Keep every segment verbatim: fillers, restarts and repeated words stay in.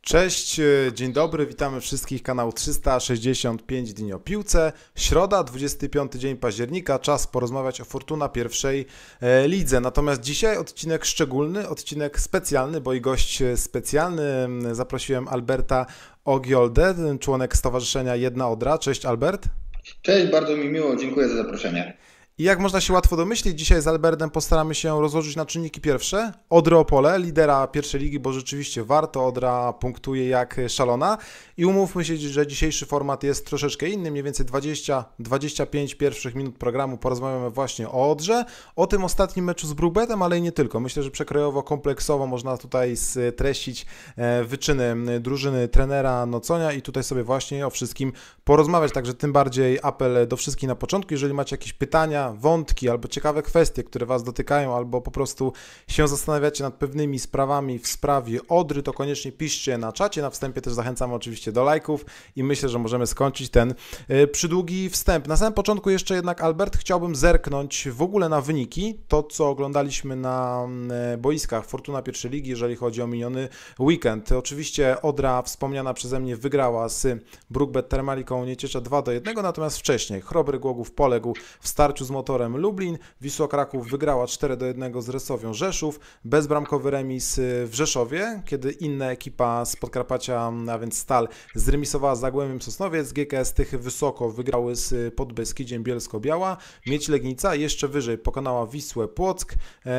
Cześć, dzień dobry, witamy wszystkich, kanał trzysta sześćdziesiąt pięć dni o piłce, środa, dwudziesty piąty dzień października, czas porozmawiać o Fortuna pierwszej lidze. Natomiast dzisiaj odcinek szczególny, odcinek specjalny, bo i gość specjalny, zaprosiłem Alberta Ogioldę, członek Stowarzyszenia Jedna Odra. Cześć Albert. Cześć, bardzo mi miło, dziękuję za zaproszenie. I jak można się łatwo domyślić, dzisiaj z Albertem postaramy się rozłożyć na czynniki pierwsze. Odrę Opole, lidera pierwszej ligi, bo rzeczywiście warto, Odra punktuje jak szalona. I umówmy się, że dzisiejszy format jest troszeczkę inny, mniej więcej dwadzieścia do dwudziestu pięciu pierwszych minut programu porozmawiamy właśnie o Odrze, o tym ostatnim meczu z Brookbetem, ale i nie tylko. Myślę, że przekrojowo, kompleksowo można tutaj streścić wyczyny drużyny trenera Noconia i tutaj sobie właśnie o wszystkim porozmawiać. Także tym bardziej apel do wszystkich na początku, jeżeli macie jakieś pytania, wątki albo ciekawe kwestie, które Was dotykają, albo po prostu się zastanawiacie nad pewnymi sprawami w sprawie Odry, to koniecznie piszcie na czacie. Na wstępie też zachęcamy oczywiście do lajków i myślę, że możemy skończyć ten przydługi wstęp. Na samym początku jeszcze jednak, Albert, chciałbym zerknąć w ogóle na wyniki, to co oglądaliśmy na boiskach Fortuna pierwszej ligi, jeżeli chodzi o miniony weekend. Oczywiście Odra, wspomniana przeze mnie, wygrała z Brookbet Termaliką Nieciecza dwa do jednego, natomiast wcześniej Chrobry Głogów poległ w starciu z Motorem Lublin, Wisła Kraków wygrała cztery do jednego z Resowią Rzeszów, bezbramkowy remis w Rzeszowie, kiedy inna ekipa z Podkarpacia, a więc Stal, zremisowała z Zagłębiem Sosnowiec, G K S Tychy wysoko wygrały z Podbeskidziem Bielsko-Biała, Miedź Legnica jeszcze wyżej pokonała Wisłę Płock,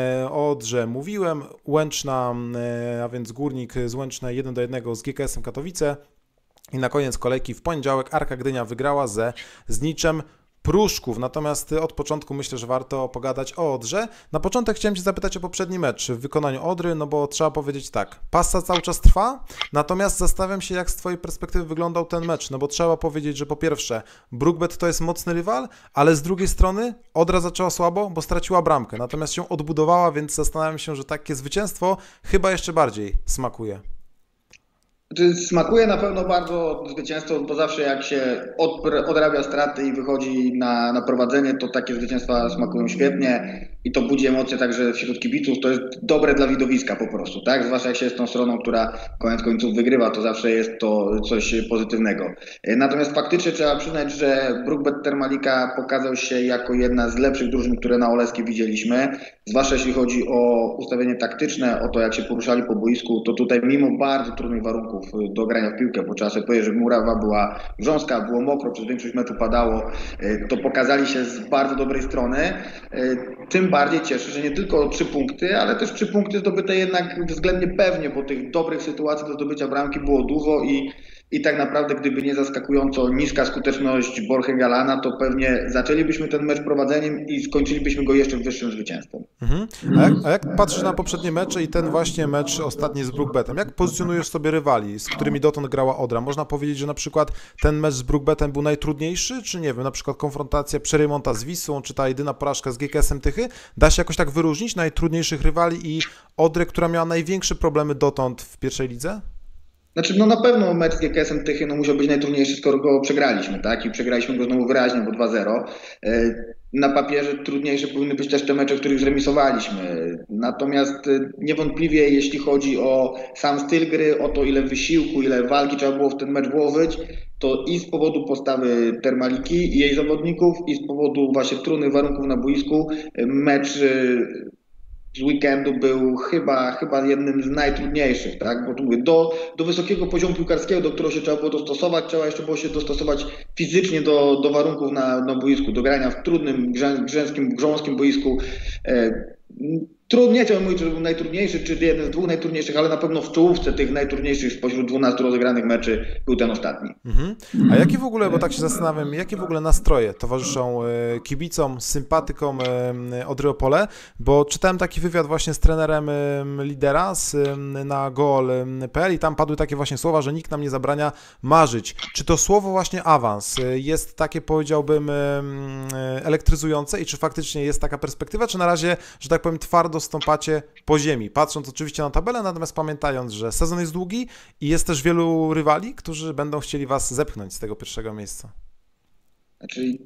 o Odrze mówiłem, Łęczna, a więc Górnik z Łęcznej jeden do jednego z G K S-em Katowice i na koniec kolejki w poniedziałek Arka Gdynia wygrała ze Zniczem Pruszków. Natomiast od początku myślę, że warto pogadać o Odrze. Na początek chciałem Cię zapytać o poprzedni mecz w wykonaniu Odry, no bo trzeba powiedzieć tak, passa cały czas trwa, natomiast zastanawiam się, jak z Twojej perspektywy wyglądał ten mecz, no bo trzeba powiedzieć, że po pierwsze Brookbet to jest mocny rywal, ale z drugiej strony Odra zaczęła słabo, bo straciła bramkę, natomiast się odbudowała, więc zastanawiam się, że takie zwycięstwo chyba jeszcze bardziej smakuje. Smakuje na pewno bardzo zwycięstwo, bo zawsze jak się odrabia straty i wychodzi na, na prowadzenie, to takie zwycięstwa smakują świetnie i to budzi emocje także wśród kibiców. To jest dobre dla widowiska po prostu, tak? Zwłaszcza jak się jest tą stroną, która koniec końców wygrywa, to zawsze jest to coś pozytywnego. Natomiast faktycznie trzeba przyznać, że Brookbet Termalika pokazał się jako jedna z lepszych drużyn, które na Oleskie widzieliśmy. Zwłaszcza jeśli chodzi o ustawienie taktyczne, o to jak się poruszali po boisku, to tutaj mimo bardzo trudnych warunków do grania w piłkę, bo trzeba sobie powiedzieć, że murawa była grząska, było mokro, przez większość meczu padało, to pokazali się z bardzo dobrej strony. Tym bardziej cieszy, że nie tylko trzy punkty, ale też trzy punkty zdobyte jednak względnie pewnie, bo tych dobrych sytuacji do zdobycia bramki było dużo i I tak naprawdę, gdyby nie zaskakująco niska skuteczność Borge Galana, to pewnie zaczęlibyśmy ten mecz prowadzeniem i skończylibyśmy go jeszcze wyższym zwycięstwem. Mhm. A, jak, a jak patrzysz na poprzednie mecze i ten właśnie mecz ostatni z Brookbetem, jak pozycjonujesz sobie rywali, z którymi dotąd grała Odra? Można powiedzieć, że na przykład ten mecz z Brookbetem był najtrudniejszy, czy nie wiem, na przykład konfrontacja Przerymonta z Wisłą, czy ta jedyna porażka z G K S-em Tychy? Da się jakoś tak wyróżnić najtrudniejszych rywali i Odrę, która miała największe problemy dotąd w pierwszej lidze? Znaczy, no na pewno mecz z G K S-em Tychy no, musiał być najtrudniejszy, skoro go przegraliśmy, tak? I przegraliśmy go znowu wyraźnie, bo dwa zero. Na papierze trudniejsze powinny być też te mecze, w których zremisowaliśmy. Natomiast niewątpliwie, jeśli chodzi o sam styl gry, o to, ile wysiłku, ile walki trzeba było w ten mecz włożyć, to i z powodu postawy Termaliki i jej zawodników, i z powodu właśnie trudnych warunków na boisku, mecz z weekendu był chyba, chyba jednym z najtrudniejszych, tak? Bo tu mówię, do, do wysokiego poziomu piłkarskiego, do którego się trzeba było dostosować, trzeba jeszcze było się dostosować fizycznie do, do warunków na, na boisku, do grania w trudnym, grzęskim, grząskim boisku. E, Trudno, nie chciałbym mówić, że był najtrudniejszy, czy jeden z dwóch najtrudniejszych, ale na pewno w czołówce tych najtrudniejszych spośród dwunastu rozegranych meczy był ten ostatni. Mhm. A jakie w ogóle, bo tak się zastanawiam, jakie w ogóle nastroje towarzyszą kibicom, sympatykom Odry Opole? Bo czytałem taki wywiad właśnie z trenerem lidera z, na goal kropka p l i tam padły takie właśnie słowa, że nikt nam nie zabrania marzyć. Czy to słowo właśnie awans jest takie, powiedziałbym, elektryzujące i czy faktycznie jest taka perspektywa, czy na razie, że tak powiem, twardo stąpacie po ziemi, patrząc oczywiście na tabelę, natomiast pamiętając, że sezon jest długi i jest też wielu rywali, którzy będą chcieli Was zepchnąć z tego pierwszego miejsca? Znaczy,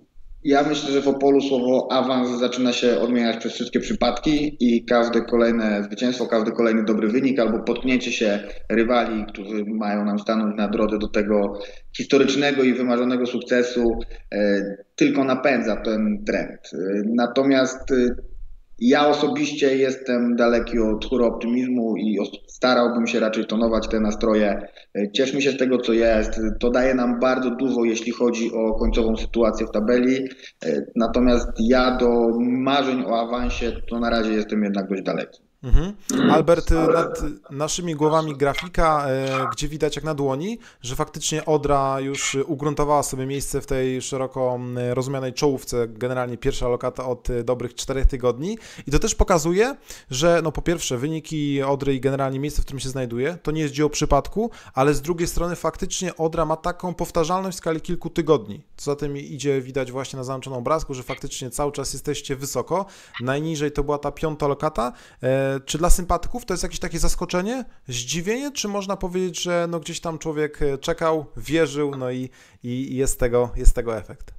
Ja myślę, że w Opolu słowo awans zaczyna się odmieniać przez wszystkie przypadki i każde kolejne zwycięstwo, każdy kolejny dobry wynik albo potknięcie się rywali, którzy mają nam stanąć na drodze do tego historycznego i wymarzonego sukcesu, e, tylko napędza ten trend. E, Natomiast e, ja osobiście jestem daleki od chóru optymizmu i os- starałbym się raczej tonować te nastroje. E, Cieszmy się z tego, co jest. To daje nam bardzo dużo, jeśli chodzi o końcową sytuację w tabeli. E, Natomiast ja do marzeń o awansie to na razie jestem jednak dość daleki. Mhm. Albert, nad naszymi głowami grafika, e, gdzie widać jak na dłoni, że faktycznie Odra już ugruntowała sobie miejsce w tej szeroko m, rozumianej czołówce, generalnie pierwsza lokata od e, dobrych czterech tygodni i to też pokazuje, że no po pierwsze wyniki Odry i generalnie miejsce, w którym się znajduje, to nie jest dzieło przypadku, ale z drugiej strony faktycznie Odra ma taką powtarzalność w skali kilku tygodni. Co za tym idzie, widać właśnie na załączonym obrazku, że faktycznie cały czas jesteście wysoko. Najniżej to była ta piąta lokata. E, Czy dla sympatyków to jest jakieś takie zaskoczenie, zdziwienie, czy można powiedzieć, że no gdzieś tam człowiek czekał, wierzył, no i, i jest tego, jest tego efekt?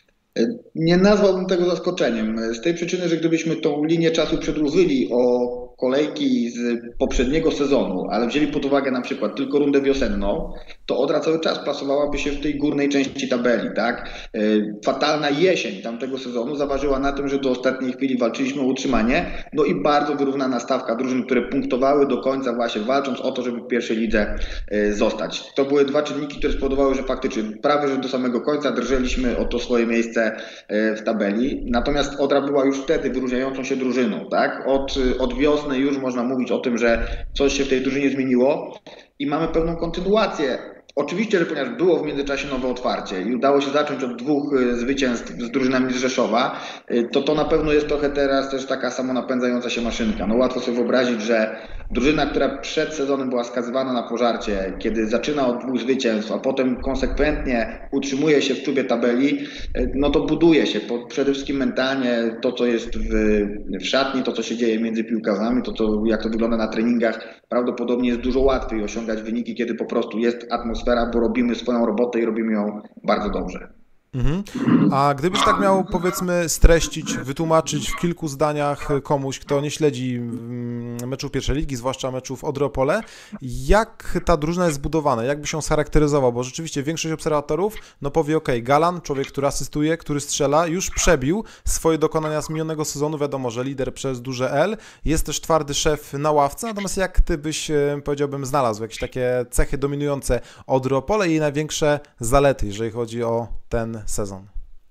Nie nazwałbym tego zaskoczeniem, z tej przyczyny, że gdybyśmy tą linię czasu przedłużyli o kolejki z poprzedniego sezonu, ale wzięli pod uwagę na przykład tylko rundę wiosenną, to Odra cały czas plasowałaby się w tej górnej części tabeli, tak? E, Fatalna jesień tamtego sezonu zaważyła na tym, że do ostatniej chwili walczyliśmy o utrzymanie, no i bardzo wyrównana stawka drużyn, które punktowały do końca właśnie walcząc o to, żeby w pierwszej lidze e, zostać. To były dwa czynniki, które spowodowały, że faktycznie prawie że do samego końca drżeliśmy o to swoje miejsce w tabeli. Natomiast Odra była już wtedy wyróżniającą się drużyną, tak? Od, od wiosny już można mówić o tym, że coś się w tej drużynie zmieniło i mamy pełną kontynuację. Oczywiście, że ponieważ było w międzyczasie nowe otwarcie i udało się zacząć od dwóch zwycięstw z drużynami z Rzeszowa, to to na pewno jest trochę teraz też taka samonapędzająca się maszynka. No łatwo sobie wyobrazić, że drużyna, która przed sezonem była skazywana na pożarcie, kiedy zaczyna od dwóch zwycięstw, a potem konsekwentnie utrzymuje się w czubie tabeli, no to buduje się przede wszystkim mentalnie to, co jest w, w szatni, to, co się dzieje między piłkarzami, to, to, jak to wygląda na treningach. Prawdopodobnie jest dużo łatwiej osiągać wyniki, kiedy po prostu jest atmosfera, bo robimy swoją robotę i robimy ją bardzo dobrze. Mhm. A gdybyś tak miał, powiedzmy, streścić, wytłumaczyć w kilku zdaniach komuś, kto nie śledzi meczów pierwszej ligi, zwłaszcza meczów Odry Opole, jak ta drużyna jest zbudowana, jak by się scharakteryzował, bo rzeczywiście większość obserwatorów no powie, ok, Galan, człowiek, który asystuje, który strzela, już przebił swoje dokonania z minionego sezonu, wiadomo, że lider przez duże L, jest też twardy szef na ławce, natomiast jak ty byś, powiedziałbym, znalazł jakieś takie cechy dominujące Odry Opole i jej największe zalety, jeżeli chodzi o ten sezon?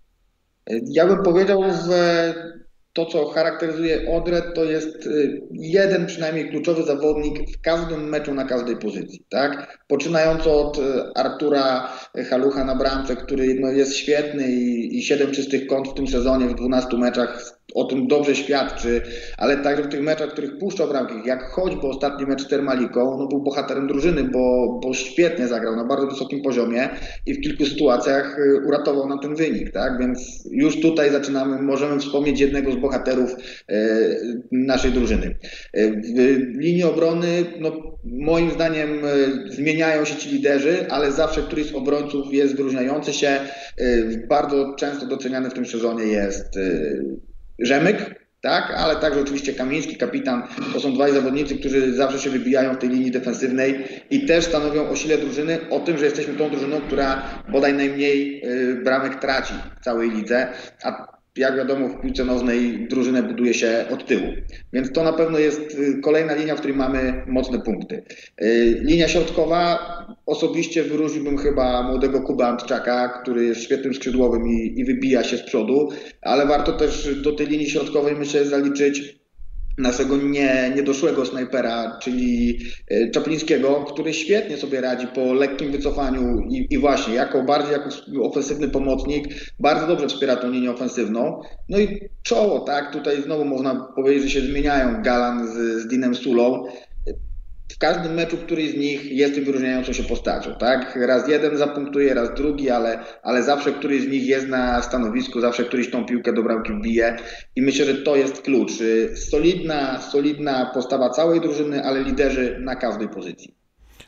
Ja bym powiedział, że to, co charakteryzuje Odrę, to jest jeden przynajmniej kluczowy zawodnik w każdym meczu na każdej pozycji, tak? Poczynając od Artura Halucha na bramce, który no, jest świetny i, i siedem czystych kąt w tym sezonie w dwunastu meczach o tym dobrze świadczy, ale także w tych meczach, w których puszczał bramki, jak choćby ostatni mecz z Termaliką, no był bohaterem drużyny, bo, bo świetnie zagrał na bardzo wysokim poziomie i w kilku sytuacjach uratował nam ten wynik, tak? Więc już tutaj zaczynamy, możemy wspomnieć jednego z bohaterów e, naszej drużyny. E, w linii obrony, no moim zdaniem e, zmieniają się ci liderzy, ale zawsze któryś z obrońców jest wyróżniający się. E, bardzo często doceniany w tym sezonie jest e, Rzemyk, tak, ale także oczywiście Kamiński, kapitan, to są dwaj zawodnicy, którzy zawsze się wybijają w tej linii defensywnej i też stanowią o sile drużyny, o tym, że jesteśmy tą drużyną, która bodaj najmniej y, bramek traci w całej lidze, a jak wiadomo w piłce nożnej drużynę buduje się od tyłu. Więc to na pewno jest kolejna linia, w której mamy mocne punkty. Linia środkowa, osobiście wyróżniłbym chyba młodego Kubę Antczaka, który jest świetnym skrzydłowym i, i wybija się z przodu, ale warto też do tej linii środkowej myślę zaliczyć naszego nie, niedoszłego snajpera, czyli Czaplińskiego, który świetnie sobie radzi po lekkim wycofaniu i, i właśnie jako bardziej jako ofensywny pomocnik bardzo dobrze wspiera tą linię ofensywną. No i czoło, tak, tutaj znowu można powiedzieć, że się zmieniają Galan z, z Dinem Sulą. W każdym meczu któryś z nich jest tym wyróżniającą się postacią, tak? Raz jeden zapunktuje, raz drugi, ale, ale zawsze któryś z nich jest na stanowisku, zawsze któryś tą piłkę do bramki wbije i myślę, że to jest klucz. Solidna, solidna postawa całej drużyny, ale liderzy na każdej pozycji.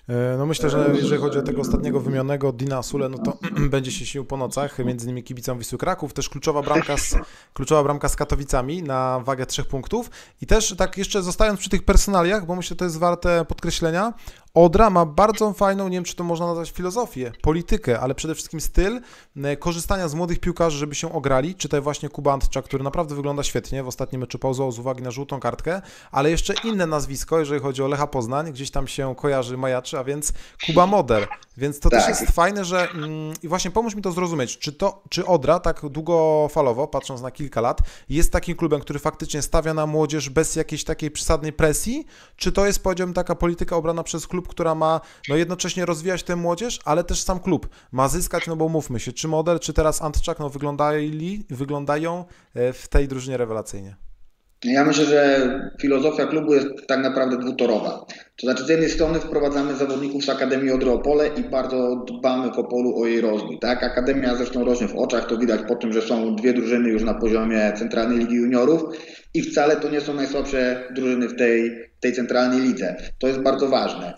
No myślę, że jeżeli chodzi o tego ostatniego wymienionego Dina Sule, no to będzie się śnił po nocach, między innymi kibicom Wisły Kraków. Też kluczowa bramka z, kluczowa bramka z Katowicami na wagę trzech punktów. I też tak jeszcze zostając przy tych personaliach, bo myślę, że to jest warte podkreślenia, Odra ma bardzo fajną, nie wiem czy to można nazwać filozofię, politykę, ale przede wszystkim styl korzystania z młodych piłkarzy, żeby się ograli. Czytaj właśnie Kuba Antczak, który naprawdę wygląda świetnie, w ostatnim meczu pauzował z uwagi na żółtą kartkę, ale jeszcze inne nazwisko, jeżeli chodzi o Lecha Poznań, gdzieś tam się kojarzy, majaczy, a więc Kuba Moder. Więc to tak. Też jest fajne, że mm, i właśnie pomóż mi to zrozumieć, czy to, czy Odra tak długofalowo, patrząc na kilka lat, jest takim klubem, który faktycznie stawia na młodzież bez jakiejś takiej przesadnej presji, czy to jest, powiedziałbym, taka polityka obrana przez klub, która ma no jednocześnie rozwijać tę młodzież, ale też sam klub ma zyskać, no bo mówmy się, czy Moder, czy teraz Antczak, no wyglądali, wyglądają w tej drużynie rewelacyjnie. Ja myślę, że filozofia klubu jest tak naprawdę dwutorowa. To znaczy z jednej strony wprowadzamy zawodników z Akademii Odry Opole i bardzo dbamy w Opolu o jej rozwój. Tak? Akademia zresztą rośnie w oczach, to widać po tym, że są dwie drużyny już na poziomie Centralnej Ligi Juniorów i wcale to nie są najsłabsze drużyny w tej, tej Centralnej Lidze. To jest bardzo ważne.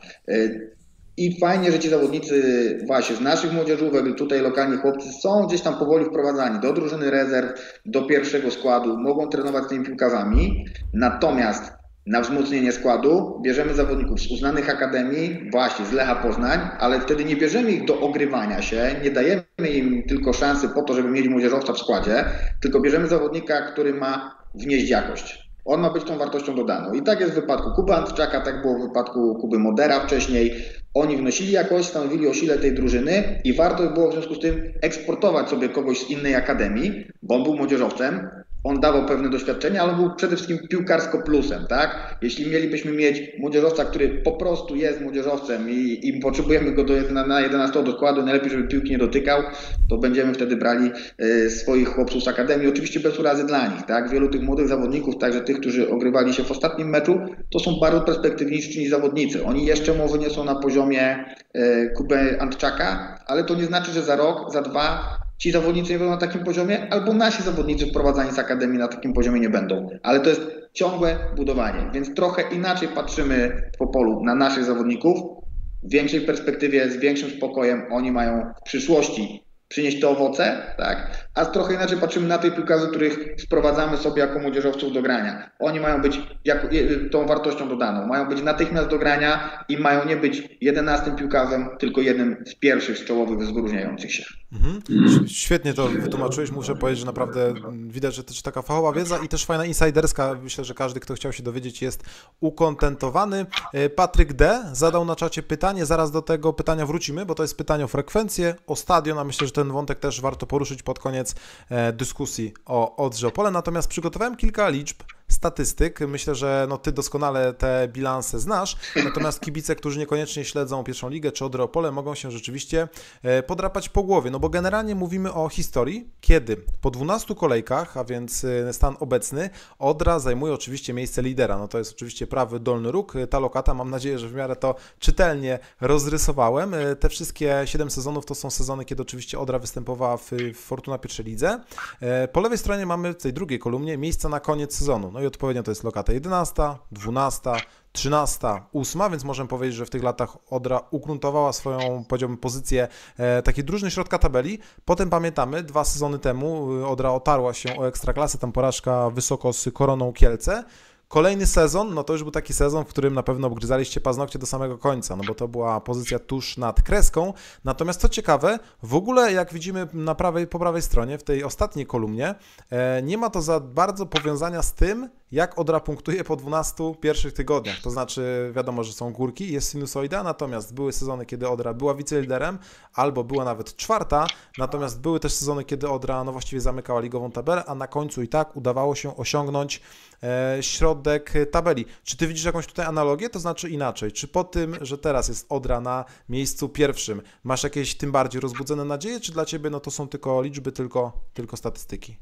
I fajnie, że ci zawodnicy właśnie z naszych młodzieżówek, tutaj lokalni chłopcy są gdzieś tam powoli wprowadzani do drużyny rezerw, do pierwszego składu, mogą trenować z tymi piłkarzami, natomiast na wzmocnienie składu bierzemy zawodników z uznanych akademii, właśnie z Lecha Poznań, ale wtedy nie bierzemy ich do ogrywania się, nie dajemy im tylko szansy po to, żeby mieć młodzieżowca w składzie, tylko bierzemy zawodnika, który ma wnieść jakość. On ma być tą wartością dodaną. I tak jest w wypadku Kuby Antczaka, tak było w wypadku Kuby Modera wcześniej. Oni wnosili jakość, stanowili o sile tej drużyny i warto było w związku z tym eksportować sobie kogoś z innej akademii, bo on był młodzieżowcem, on dawał pewne doświadczenia, ale był przede wszystkim piłkarsko plusem, tak? Jeśli mielibyśmy mieć młodzieżowca, który po prostu jest młodzieżowcem i, i potrzebujemy go do, na, na jedenastego do składu, najlepiej, żeby piłki nie dotykał, to będziemy wtedy brali y, swoich chłopców z akademii, oczywiście bez urazy dla nich, tak? Wielu tych młodych zawodników, także tych, którzy ogrywali się w ostatnim meczu, to są bardzo perspektywiczni zawodnicy. Oni jeszcze może nie są na poziomie y, Kuby Antczaka, ale to nie znaczy, że za rok, za dwa ci zawodnicy nie będą na takim poziomie, albo nasi zawodnicy wprowadzani z Akademii na takim poziomie nie będą. Ale to jest ciągłe budowanie, więc trochę inaczej patrzymy w Opolu na naszych zawodników. W większej perspektywie, z większym spokojem oni mają w przyszłości przynieść te owoce, tak? A trochę inaczej patrzymy na tych piłkarzy, których sprowadzamy sobie jako młodzieżowców do grania. Oni mają być jako, tą wartością dodaną, mają być natychmiast do grania i mają nie być jedenastym piłkarzem, tylko jednym z pierwszych z czołowych wyróżniających się. Mhm. Świetnie to wytłumaczyłeś, muszę powiedzieć, że naprawdę widać, że to jest taka fachowa wiedza i też fajna insiderska. Myślę, że każdy, kto chciał się dowiedzieć, jest ukontentowany. Patryk D. zadał na czacie pytanie, zaraz do tego pytania wrócimy, bo to jest pytanie o frekwencję, o stadion, a myślę, że ten wątek też warto poruszyć pod koniec dyskusji o Odrze Opole. Natomiast przygotowałem kilka liczb, statystyk. Myślę, że no ty doskonale te bilanse znasz, natomiast kibice, którzy niekoniecznie śledzą pierwszą ligę czy Odrę Opole, mogą się rzeczywiście podrapać po głowie, no bo generalnie mówimy o historii, kiedy po dwunastu kolejkach, a więc stan obecny, Odra zajmuje oczywiście miejsce lidera. No to jest oczywiście prawy dolny róg, ta lokata, mam nadzieję, że w miarę to czytelnie rozrysowałem. Te wszystkie siedem sezonów to są sezony, kiedy oczywiście Odra występowała w, w Fortuna pierwszej lidze. Po lewej stronie mamy w tej drugiej kolumnie miejsca na koniec sezonu. No i odpowiednio to jest lokata jedenasta, dwunasta, trzynasta, ósma, więc możemy powiedzieć, że w tych latach Odra ugruntowała swoją, powiedziałbym, pozycję e, takiej drużyny środka tabeli. Potem pamiętamy, dwa sezony temu Odra otarła się o Ekstraklasę, tam porażka wysoko z Koroną Kielce. Kolejny sezon, no to już był taki sezon, w którym na pewno obgryzaliście paznokcie do samego końca, no bo to była pozycja tuż nad kreską. Natomiast co ciekawe, w ogóle jak widzimy na prawej, po prawej stronie, w tej ostatniej kolumnie, e, nie ma to za bardzo powiązania z tym, jak Odra punktuje po dwunastu pierwszych tygodniach. To znaczy, wiadomo, że są górki, jest sinusoida, natomiast były sezony, kiedy Odra była wiceliderem, albo była nawet czwarta, natomiast były też sezony, kiedy Odra no właściwie zamykała ligową tabelę, a na końcu i tak udawało się osiągnąć e, środek tabeli. Czy ty widzisz jakąś tutaj analogię? To znaczy inaczej. Czy po tym, że teraz jest Odra na miejscu pierwszym, masz jakieś tym bardziej rozbudzone nadzieje, czy dla ciebie no to są tylko liczby, tylko, tylko statystyki?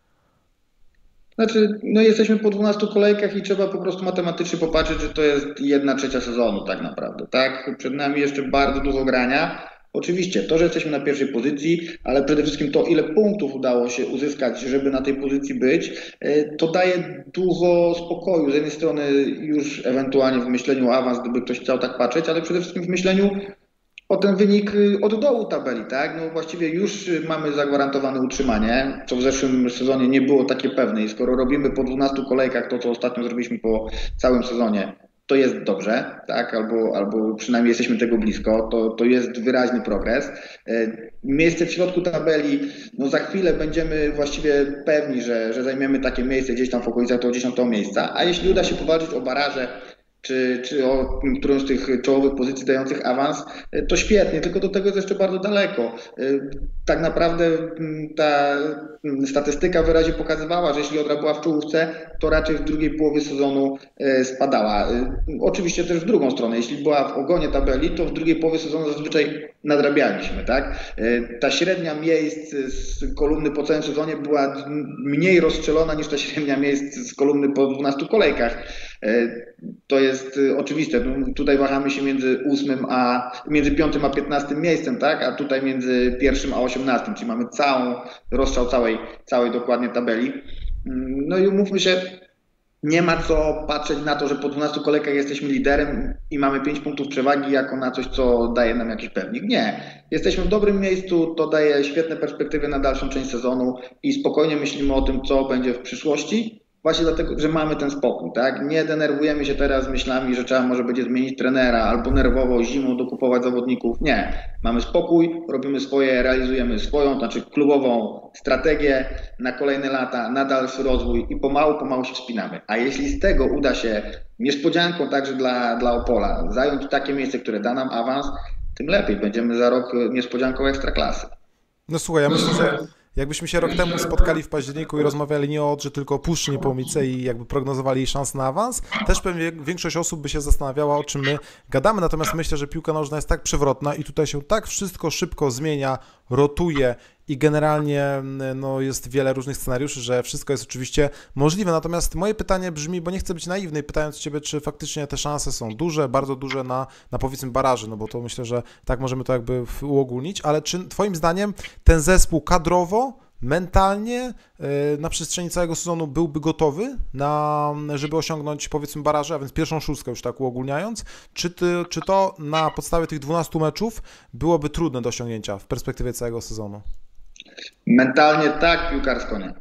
Znaczy, no jesteśmy po dwunastu kolejkach i trzeba po prostu matematycznie popatrzeć, że to jest jedna trzecia sezonu tak naprawdę, tak? Przed nami jeszcze bardzo dużo grania. Oczywiście, to, że jesteśmy na pierwszej pozycji, ale przede wszystkim to, ile punktów udało się uzyskać, żeby na tej pozycji być, to daje dużo spokoju. Z jednej strony już ewentualnie w myśleniu o awans, gdyby ktoś chciał tak patrzeć, ale przede wszystkim w myśleniu o ten wynik od dołu tabeli, tak? No właściwie już mamy zagwarantowane utrzymanie, co w zeszłym sezonie nie było takie pewne i skoro robimy po dwunastu kolejkach to, co ostatnio zrobiliśmy po całym sezonie, to jest dobrze, tak? Albo, albo przynajmniej jesteśmy tego blisko, to, to jest wyraźny progres. Miejsce w środku tabeli, no za chwilę będziemy właściwie pewni, że, że zajmiemy takie miejsce gdzieś tam w okolicach tego dziesiątego miejsca, a jeśli uda się powalczyć o baraże, czy, czy o którąś z tych czołowych pozycji dających awans, to świetnie, tylko do tego jest jeszcze bardzo daleko. Tak naprawdę ta statystyka wyraźnie pokazywała, że jeśli Odra była w czołówce, to raczej w drugiej połowie sezonu spadała. Oczywiście też w drugą stronę, jeśli była w ogonie tabeli, to w drugiej połowie sezonu zazwyczaj nadrabialiśmy, tak? Ta średnia miejsc z kolumny po całym sezonie była mniej rozstrzelona niż ta średnia miejsc z kolumny po dwunastu kolejkach. To jest oczywiste. No, tutaj wahamy się między ósmym a między piątym a piętnastym miejscem, tak? A tutaj między pierwszym a osiemnastym, czyli mamy całą rozstrzał całej, całej dokładnie tabeli. No i umówmy się, nie ma co patrzeć na to, że po dwunastu kolejkach jesteśmy liderem i mamy pięć punktów przewagi jako na coś, co daje nam jakiś pewnik. Nie. Jesteśmy w dobrym miejscu, to daje świetne perspektywy na dalszą część sezonu i spokojnie myślimy o tym, co będzie w przyszłości. Właśnie dlatego, że mamy ten spokój, tak? Nie denerwujemy się teraz myślami, że trzeba może będzie zmienić trenera albo nerwowo zimą dokupować zawodników. Nie. Mamy spokój, robimy swoje, realizujemy swoją, znaczy klubową strategię na kolejne lata, na dalszy rozwój i pomału, pomału się wspinamy. A jeśli z tego uda się niespodzianką także dla, dla Opola zająć takie miejsce, które da nam awans, tym lepiej. Będziemy za rok niespodzianką Ekstraklasy. No słuchaj, ja myślę, że jakbyśmy się rok temu spotkali w październiku i rozmawiali nie o Odrze, tylko o Puszczy Niepołomice i jakby prognozowali jej szans na awans, też pewnie większość osób by się zastanawiała, o czym my gadamy, natomiast myślę, że piłka nożna jest tak przewrotna i tutaj się tak wszystko szybko zmienia, rotuje i generalnie no, jest wiele różnych scenariuszy, że wszystko jest oczywiście możliwe. Natomiast moje pytanie brzmi, bo nie chcę być naiwny, pytając Ciebie, czy faktycznie te szanse są duże, bardzo duże na, na powiedzmy baraży, no bo to myślę, że tak możemy to jakby uogólnić, ale czy Twoim zdaniem ten zespół kadrowo, mentalnie na przestrzeni całego sezonu byłby gotowy, na, żeby osiągnąć powiedzmy baraże, a więc pierwszą szóstkę już tak uogólniając, czy, ty, czy to na podstawie tych dwunastu meczów byłoby trudne do osiągnięcia w perspektywie całego sezonu? Mentalnie tak, piłkarsko nie.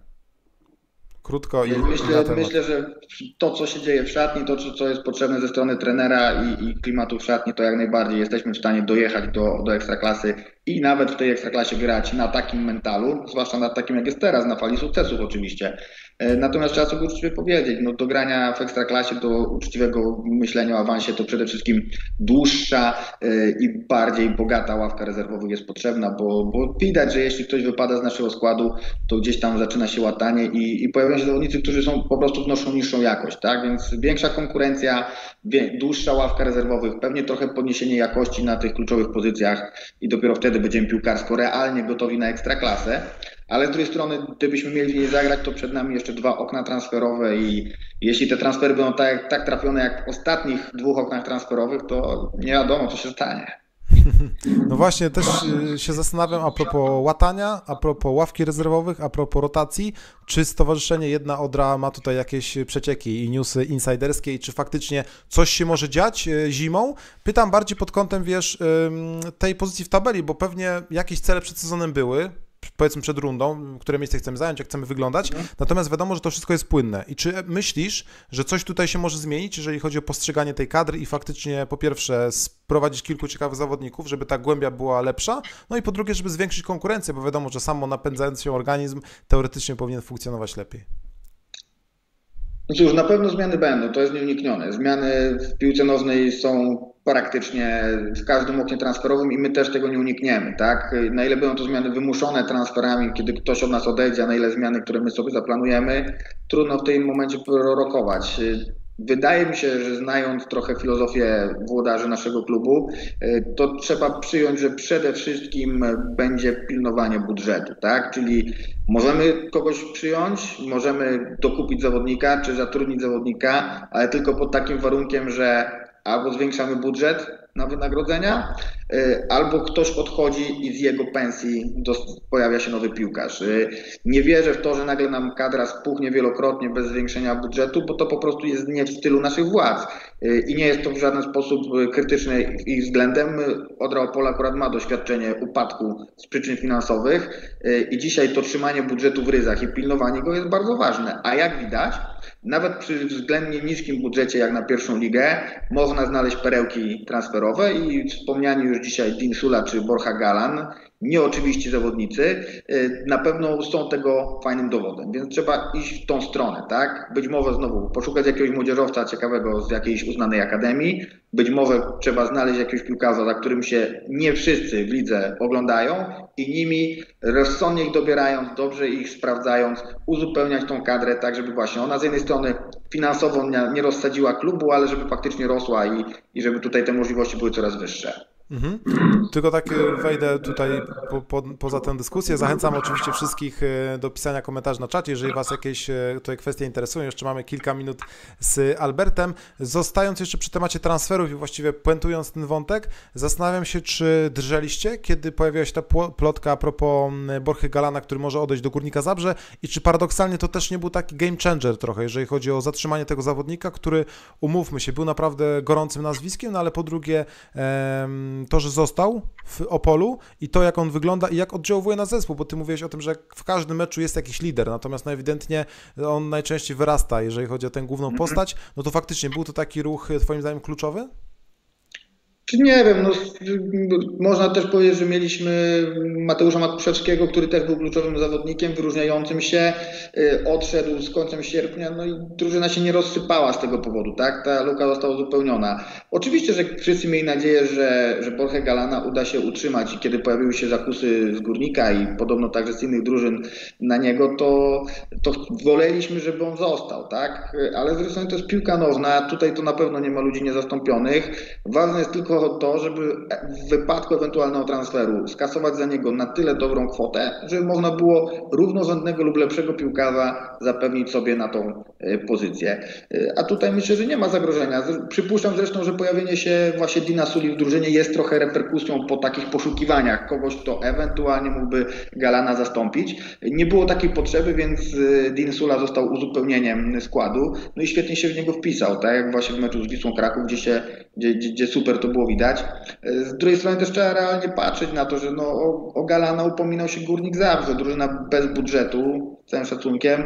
Krótko i myślę, myślę, że to, co się dzieje w szatni, to, co jest potrzebne ze strony trenera i, i klimatu w szatni, to jak najbardziej jesteśmy w stanie dojechać do, do Ekstraklasy i nawet w tej Ekstraklasie grać na takim mentalu, zwłaszcza na takim, jak jest teraz, na fali sukcesów oczywiście. Natomiast trzeba sobie uczciwie powiedzieć, no do grania w Ekstraklasie, do uczciwego myślenia o awansie, to przede wszystkim dłuższa i bardziej bogata ławka rezerwowych jest potrzebna, bo, bo widać, że jeśli ktoś wypada z naszego składu, to gdzieś tam zaczyna się łatanie i, i pojawiają się zawodnicy, którzy są po prostu wnoszą niższą jakość, tak? Więc większa konkurencja, dłuższa ławka rezerwowych, pewnie trochę podniesienie jakości na tych kluczowych pozycjach i dopiero wtedy będziemy piłkarsko realnie gotowi na Ekstraklasę. Ale z drugiej strony, gdybyśmy mieli w niej zagrać, to przed nami jeszcze dwa okna transferowe i jeśli te transfery będą tak, tak trafione jak w ostatnich dwóch oknach transferowych, to nie wiadomo, co się stanie. No właśnie, też się zastanawiam a propos łatania, a propos ławki rezerwowych, a propos rotacji, czy stowarzyszenie Jedna Odra ma tutaj jakieś przecieki i newsy insiderskie i czy faktycznie coś się może dziać zimą? Pytam bardziej pod kątem, wiesz, tej pozycji w tabeli, bo pewnie jakieś cele przed sezonem były, powiedzmy przed rundą, które miejsce chcemy zająć, jak chcemy wyglądać, natomiast wiadomo, że to wszystko jest płynne. I czy myślisz, że coś tutaj się może zmienić, jeżeli chodzi o postrzeganie tej kadry i faktycznie po pierwsze sprowadzić kilku ciekawych zawodników, żeby ta głębia była lepsza, no i po drugie, żeby zwiększyć konkurencję, bo wiadomo, że samo napędzający się organizm teoretycznie powinien funkcjonować lepiej. No cóż, na pewno zmiany będą, to jest nieuniknione. Zmiany w piłce nożnej są praktycznie w każdym oknie transferowym i my też tego nie unikniemy, tak? Na ile będą to zmiany wymuszone transferami, kiedy ktoś od nas odejdzie, a na ile zmiany, które my sobie zaplanujemy, trudno w tym momencie prorokować. Wydaje mi się, że znając trochę filozofię włodarzy naszego klubu, to trzeba przyjąć, że przede wszystkim będzie pilnowanie budżetu, tak? Czyli możemy kogoś przyjąć, możemy dokupić zawodnika czy zatrudnić zawodnika, ale tylko pod takim warunkiem, że albo zwiększamy budżet, na wynagrodzenia, albo ktoś odchodzi i z jego pensji pojawia się nowy piłkarz. Nie wierzę w to, że nagle nam kadra spuchnie wielokrotnie bez zwiększenia budżetu, bo to po prostu jest nie w stylu naszych władz i nie jest to w żaden sposób krytyczne ich względem. Odra Opole akurat ma doświadczenie upadku z przyczyn finansowych i dzisiaj to trzymanie budżetu w ryzach i pilnowanie go jest bardzo ważne, a jak widać, nawet przy względnie niskim budżecie jak na pierwszą ligę można znaleźć perełki transferowe i wspomniani już dzisiaj Dean Sula czy Borja Galan, nieoczywiści zawodnicy, na pewno są tego fajnym dowodem, więc trzeba iść w tą stronę, tak? Być może znowu poszukać jakiegoś młodzieżowca ciekawego z jakiejś uznanej akademii, być może trzeba znaleźć jakiegoś piłkarza, za którym się nie wszyscy w lidze oglądają i nimi rozsądnie ich dobierając, dobrze ich sprawdzając, uzupełniać tą kadrę tak, żeby właśnie ona z jednej strony finansowo nie, nie rozsadziła klubu, ale żeby faktycznie rosła i, i żeby tutaj te możliwości były coraz wyższe. Mhm. Tylko tak wejdę tutaj po, po, poza tę dyskusję. Zachęcam oczywiście wszystkich do pisania komentarzy na czacie, jeżeli Was jakieś tutaj kwestie interesują. Jeszcze mamy kilka minut z Albertem. Zostając jeszcze przy temacie transferów i właściwie puentując ten wątek, zastanawiam się, czy drżeliście, kiedy pojawiła się ta plotka a propos Borja Galana, który może odejść do Górnika Zabrze i czy paradoksalnie to też nie był taki game changer trochę, jeżeli chodzi o zatrzymanie tego zawodnika, który, umówmy się, był naprawdę gorącym nazwiskiem, no ale po drugie em, to, że został w Opolu i to, jak on wygląda i jak oddziałuje na zespół, bo ty mówiłeś o tym, że w każdym meczu jest jakiś lider, natomiast no ewidentnie on najczęściej wyrasta, jeżeli chodzi o tę główną postać, no to faktycznie był to taki ruch, twoim zdaniem, kluczowy? Czy nie wiem, no, można też powiedzieć, że mieliśmy Mateusza Matuszewskiego, który też był kluczowym zawodnikiem, wyróżniającym się, odszedł z końcem sierpnia, no i drużyna się nie rozsypała z tego powodu, tak? Ta luka została uzupełniona. Oczywiście, że wszyscy mieli nadzieję, że, że Borja Galana uda się utrzymać i kiedy pojawiły się zakusy z Górnika i podobno także z innych drużyn na niego, to, to woleliśmy, żeby on został, tak? Ale zresztą to jest piłka nożna, tutaj to na pewno nie ma ludzi niezastąpionych. Ważne jest tylko to, żeby w wypadku ewentualnego transferu skasować za niego na tyle dobrą kwotę, żeby można było równorzędnego lub lepszego piłkarza zapewnić sobie na tą pozycję. A tutaj myślę, że nie ma zagrożenia. Przypuszczam zresztą, że pojawienie się właśnie Deana Suli w drużynie jest trochę reperkusją po takich poszukiwaniach kogoś, kto ewentualnie mógłby Galana zastąpić. Nie było takiej potrzeby, więc Dean Sula został uzupełnieniem składu. No i świetnie się w niego wpisał, tak jak właśnie w meczu z Wisłą Kraków, gdzie się Gdzie, gdzie super to było widać. Z drugiej strony też trzeba realnie patrzeć na to, że no, o, o Galana upominał się Górnik Zabrze, drużyna bez budżetu, z całym szacunkiem,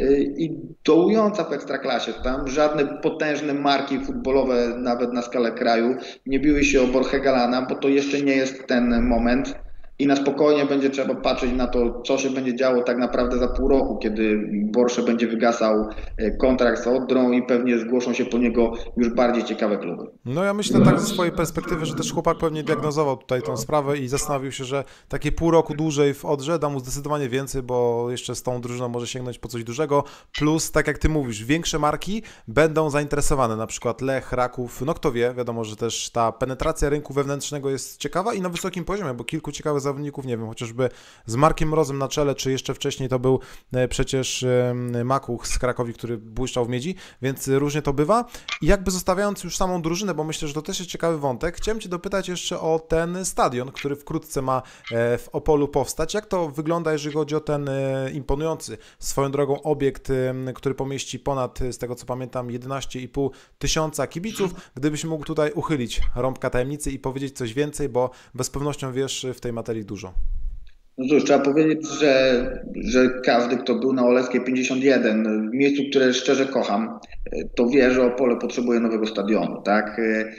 i dołująca w Ekstraklasie. Tam żadne potężne marki futbolowe, nawet na skalę kraju, nie biły się o Borja Galana, bo to jeszcze nie jest ten moment. I na spokojnie będzie trzeba patrzeć na to, co się będzie działo tak naprawdę za pół roku, kiedy Borsze będzie wygasał kontrakt z Odrą i pewnie zgłoszą się po niego już bardziej ciekawe kluby. No ja myślę tak ze swojej perspektywy, że też chłopak pewnie diagnozował tutaj tą sprawę i zastanowił się, że takie pół roku dłużej w Odrze da mu zdecydowanie więcej, bo jeszcze z tą drużyną może sięgnąć po coś dużego, plus tak jak ty mówisz, większe marki będą zainteresowane, na przykład Lech, Raków, no kto wie, wiadomo, że też ta penetracja rynku wewnętrznego jest ciekawa i na wysokim poziomie, bo kilku ciekawych zawodników, nie wiem, chociażby z Markiem Mrozem na czele, czy jeszcze wcześniej to był przecież Makuch z Krakowi, który błyszczał w Miedzi, więc różnie to bywa. I jakby zostawiając już samą drużynę, bo myślę, że to też jest ciekawy wątek, chciałem cię dopytać jeszcze o ten stadion, który wkrótce ma w Opolu powstać. Jak to wygląda, jeżeli chodzi o ten imponujący swoją drogą obiekt, który pomieści ponad, z tego co pamiętam, jedenaście i pół tysiąca kibiców? Gdybyś mógł tutaj uchylić rąbka tajemnicy i powiedzieć coś więcej, bo bez pewnością wiesz w tej materii dużo. No cóż, trzeba powiedzieć, że, że każdy, kto był na Oleskiej pięćdziesiąt jeden, w miejscu, które szczerze kocham, to wie, że Opole potrzebuje nowego stadionu, tak?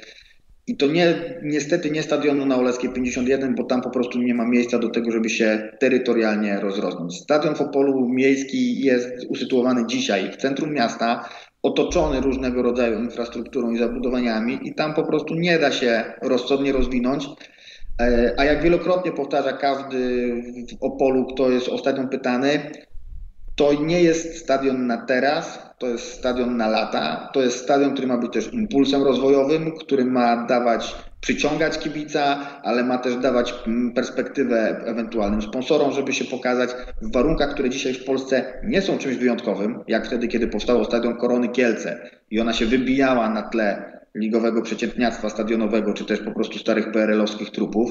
I to nie, niestety nie stadionu na Oleskiej pięćdziesiąt jeden, bo tam po prostu nie ma miejsca do tego, żeby się terytorialnie rozrosnąć. Stadion w Opolu miejski jest usytuowany dzisiaj w centrum miasta, otoczony różnego rodzaju infrastrukturą i zabudowaniami i tam po prostu nie da się rozsądnie rozwinąć. A jak wielokrotnie powtarza każdy w Opolu, kto jest ostatnio pytany, to nie jest stadion na teraz, to jest stadion na lata, to jest stadion, który ma być też impulsem rozwojowym, który ma dawać, przyciągać kibica, ale ma też dawać perspektywę ewentualnym sponsorom, żeby się pokazać w warunkach, które dzisiaj w Polsce nie są czymś wyjątkowym, jak wtedy, kiedy powstało stadion Korony Kielce i ona się wybijała na tle ligowego przeciętniactwa stadionowego, czy też po prostu starych P R L-owskich trupów,